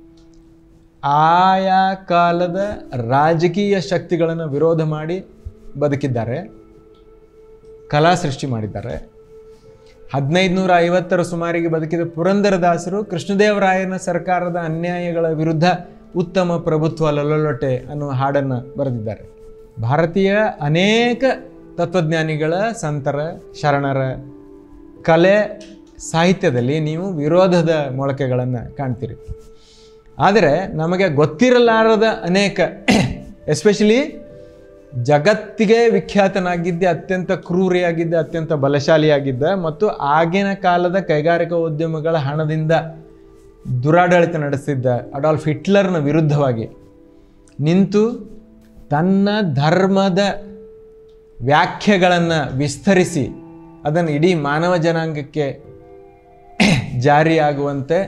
ಆಯಾ ಕಾಲದ ರಾಜಕೀಯ ಶಕ್ತಿಗಳನ್ನು ವಿರೋಧ ಮಾಡಿ ಬದುಕಿದ್ದಾರೆ, ಕಲಾ ಸೃಷ್ಟಿ ಮಾಡಿದ್ದಾರೆ. ಹದಿನೈದು ನೂರ ಐವತ್ತರ ಸುಮಾರಿಗೆ ಬದುಕಿದ ಪುರಂದರದಾಸರು ಕೃಷ್ಣದೇವರಾಯನ ಸರ್ಕಾರದ ಅನ್ಯಾಯಗಳ ವಿರುದ್ಧ ಉತ್ತಮ ಪ್ರಭುತ್ವ ಲೊಲ್ಲೊಟ್ಟೆ ಅನ್ನುವ ಹಾಡನ್ನು ಬರೆದಿದ್ದಾರೆ. ಭಾರತೀಯ ಅನೇಕ ತತ್ವಜ್ಞಾನಿಗಳ, ಸಂತರ, ಶರಣರ ಕಲೆ, ಸಾಹಿತ್ಯದಲ್ಲಿ ನೀವು ವಿರೋಧದ ಮೊಳಕೆಗಳನ್ನು ಕಾಣ್ತೀರಿ. ಆದರೆ ನಮಗೆ ಗೊತ್ತಿರಲಾರದ ಅನೇಕ, ಎಸ್ಪೆಷಲಿ ಜಗತ್ತಿಗೆ ವಿಖ್ಯಾತನಾಗಿದ್ದ, ಅತ್ಯಂತ ಕ್ರೂರಿಯಾಗಿದ್ದ, ಅತ್ಯಂತ ಬಲಶಾಲಿಯಾಗಿದ್ದ ಮತ್ತು ಆಗಿನ ಕಾಲದ ಕೈಗಾರಿಕಾ ಉದ್ಯಮಗಳ ಹಣದಿಂದ ದುರಾಡಳಿತ ನಡೆಸಿದ್ದ ಅಡಾಲ್ಫ್ ಹಿಟ್ಲರ್ನ ವಿರುದ್ಧವಾಗಿ ನಿಂತು ತನ್ನ ಧರ್ಮದ ವ್ಯಾಖ್ಯೆಗಳನ್ನು ವಿಸ್ತರಿಸಿ ಅದನ್ನು ಇಡೀ ಮಾನವ ಜನಾಂಗಕ್ಕೆ ಜಾರಿಯಾಗುವಂತೆ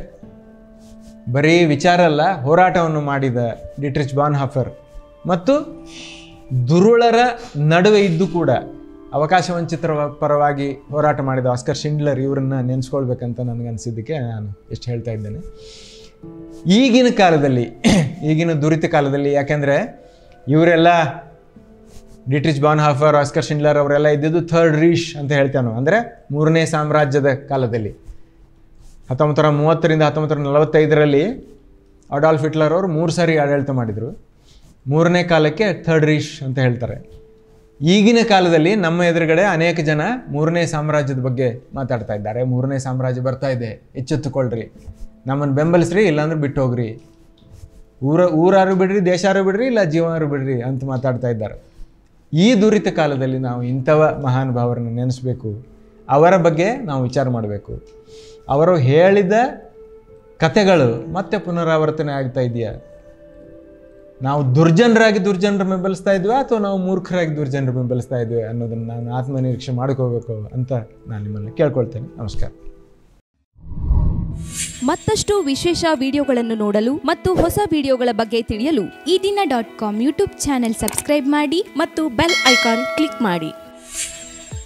ಬರೀ ವಿಚಾರ ಅಲ್ಲ, ಹೋರಾಟವನ್ನು ಮಾಡಿದ ಡಿಟ್ರಿಚ್ ಬಾನ್ಹಾಫರ್ ಮತ್ತು ದುರುಳರ ನಡುವೆ ಇದ್ದು ಕೂಡ ಅವಕಾಶ ವಂಚಿತರ ಪರವಾಗಿ ಹೋರಾಟ ಮಾಡಿದ ಆಸ್ಕರ್ ಶಿಂಡ್ಲರ್, ಇವರನ್ನು ನೆನೆಸ್ಕೊಳ್ಬೇಕಂತ ನನಗನ್ಸಿದ್ದಕ್ಕೆ ನಾನು ಎಷ್ಟು ಹೇಳ್ತಾ ಇದ್ದೇನೆ. ಈಗಿನ ಕಾಲದಲ್ಲಿ, ಈಗಿನ ದುರಿತ ಕಾಲದಲ್ಲಿ, ಯಾಕೆಂದರೆ ಇವರೆಲ್ಲ ಡಿಟ್ರಿಚ್ ಬಾನ್ಹಾಫರ್, ಆಸ್ಕರ್ ಶಿಂಡ್ಲರ್ ಅವರೆಲ್ಲ ಇದ್ದಿದ್ದು ಥರ್ಡ್ ರೀಶ್ ಅಂತ ಹೇಳ್ತೇವೆ ನಾವು, ಅಂದರೆ ಮೂರನೇ ಸಾಮ್ರಾಜ್ಯದ ಕಾಲದಲ್ಲಿ. ಹತ್ತೊಂಬತ್ತು ನೂರ ಮೂವತ್ತರಿಂದ ಹತ್ತೊಂಬತ್ತು ನೂರ ನಲವತ್ತೈದರಲ್ಲಿ ಅಡಾಲ್ಫ್ ಹಿಟ್ಲರ್ ಅವರು ಮೂರು ಸಾರಿ ಆಡಳಿತ ಮಾಡಿದರು. ಮೂರನೇ ಕಾಲಕ್ಕೆ ಥರ್ಡ್ ರೀಶ್ ಅಂತ ಹೇಳ್ತಾರೆ. ಈಗಿನ ಕಾಲದಲ್ಲಿ ನಮ್ಮ ಎದುರುಗಡೆ ಅನೇಕ ಜನ ಮೂರನೇ ಸಾಮ್ರಾಜ್ಯದ ಬಗ್ಗೆ ಮಾತಾಡ್ತಾ ಇದ್ದಾರೆ. ಮೂರನೇ ಸಾಮ್ರಾಜ್ಯ ಬರ್ತಾ ಇದೆ, ಎಚ್ಚೆತ್ತುಕೊಳ್ರಿ, ನಮ್ಮನ್ನು ಬೆಂಬಲಿಸ್ರಿ, ಇಲ್ಲಾಂದ್ರೆ ಬಿಟ್ಟು ಹೋಗ್ರಿ, ಊರ ಊರಾರು ಬಿಡ್ರಿ, ದೇಶಾರು ಬಿಡ್ರಿ, ಇಲ್ಲ ಜೀವನಾರು ಬಿಡ್ರಿ ಅಂತ ಮಾತಾಡ್ತಾ ಇದ್ದಾರೆ. ಈ ದುರಿತ ಕಾಲದಲ್ಲಿ ನಾವು ಇಂಥವ ಮಹಾನುಭಾವರನ್ನು ನೆನೆಸಬೇಕು, ಅವರ ಬಗ್ಗೆ ನಾವು ವಿಚಾರ ಮಾಡಬೇಕು. ಅವರು ಹೇಳಿದ ಕಥೆಗಳು ಮತ್ತೆ ಪುನರಾವರ್ತನೆ ಆಗ್ತಾ ಇದೆಯಾ? ನಾವು ದುರ್ಜನರಾಗಿ ದುರ್ಜನರ ಬೆಂಬಲಿಸ್ತಾ ಇದ್ವಿ ಅಥವಾ ನಾವು ಮೂರ್ಖರಾಗಿ ದುರ್ಜನರು ಬೆಂಬಲಿಸ್ತಾ ಇದ್ವಿ ಅನ್ನೋದನ್ನು ನಾನು ಆತ್ಮನಿರೀಕ್ಷೆ ಮಾಡ್ಕೋಬೇಕು ಅಂತ ನಾನು ನಿಮ್ಮಲ್ಲಿ ಕೇಳ್ಕೊಳ್ತೇನೆ. ನಮಸ್ಕಾರ. ಮತ್ತಷ್ಟು ವಿಶೇಷ ವಿಡಿಯೋಗಳನ್ನು ನೋಡಲು ಮತ್ತು ಹೊಸ ವಿಡಿಯೋಗಳ ಬಗ್ಗೆ ತಿಳಿಯಲು Ee Dina dot com YouTube channel subscribe ಮಾಡಿ ಮತ್ತು ಬೆಲ್ ಐಕಾನ್ ಕ್ಲಿಕ್ ಮಾಡಿ.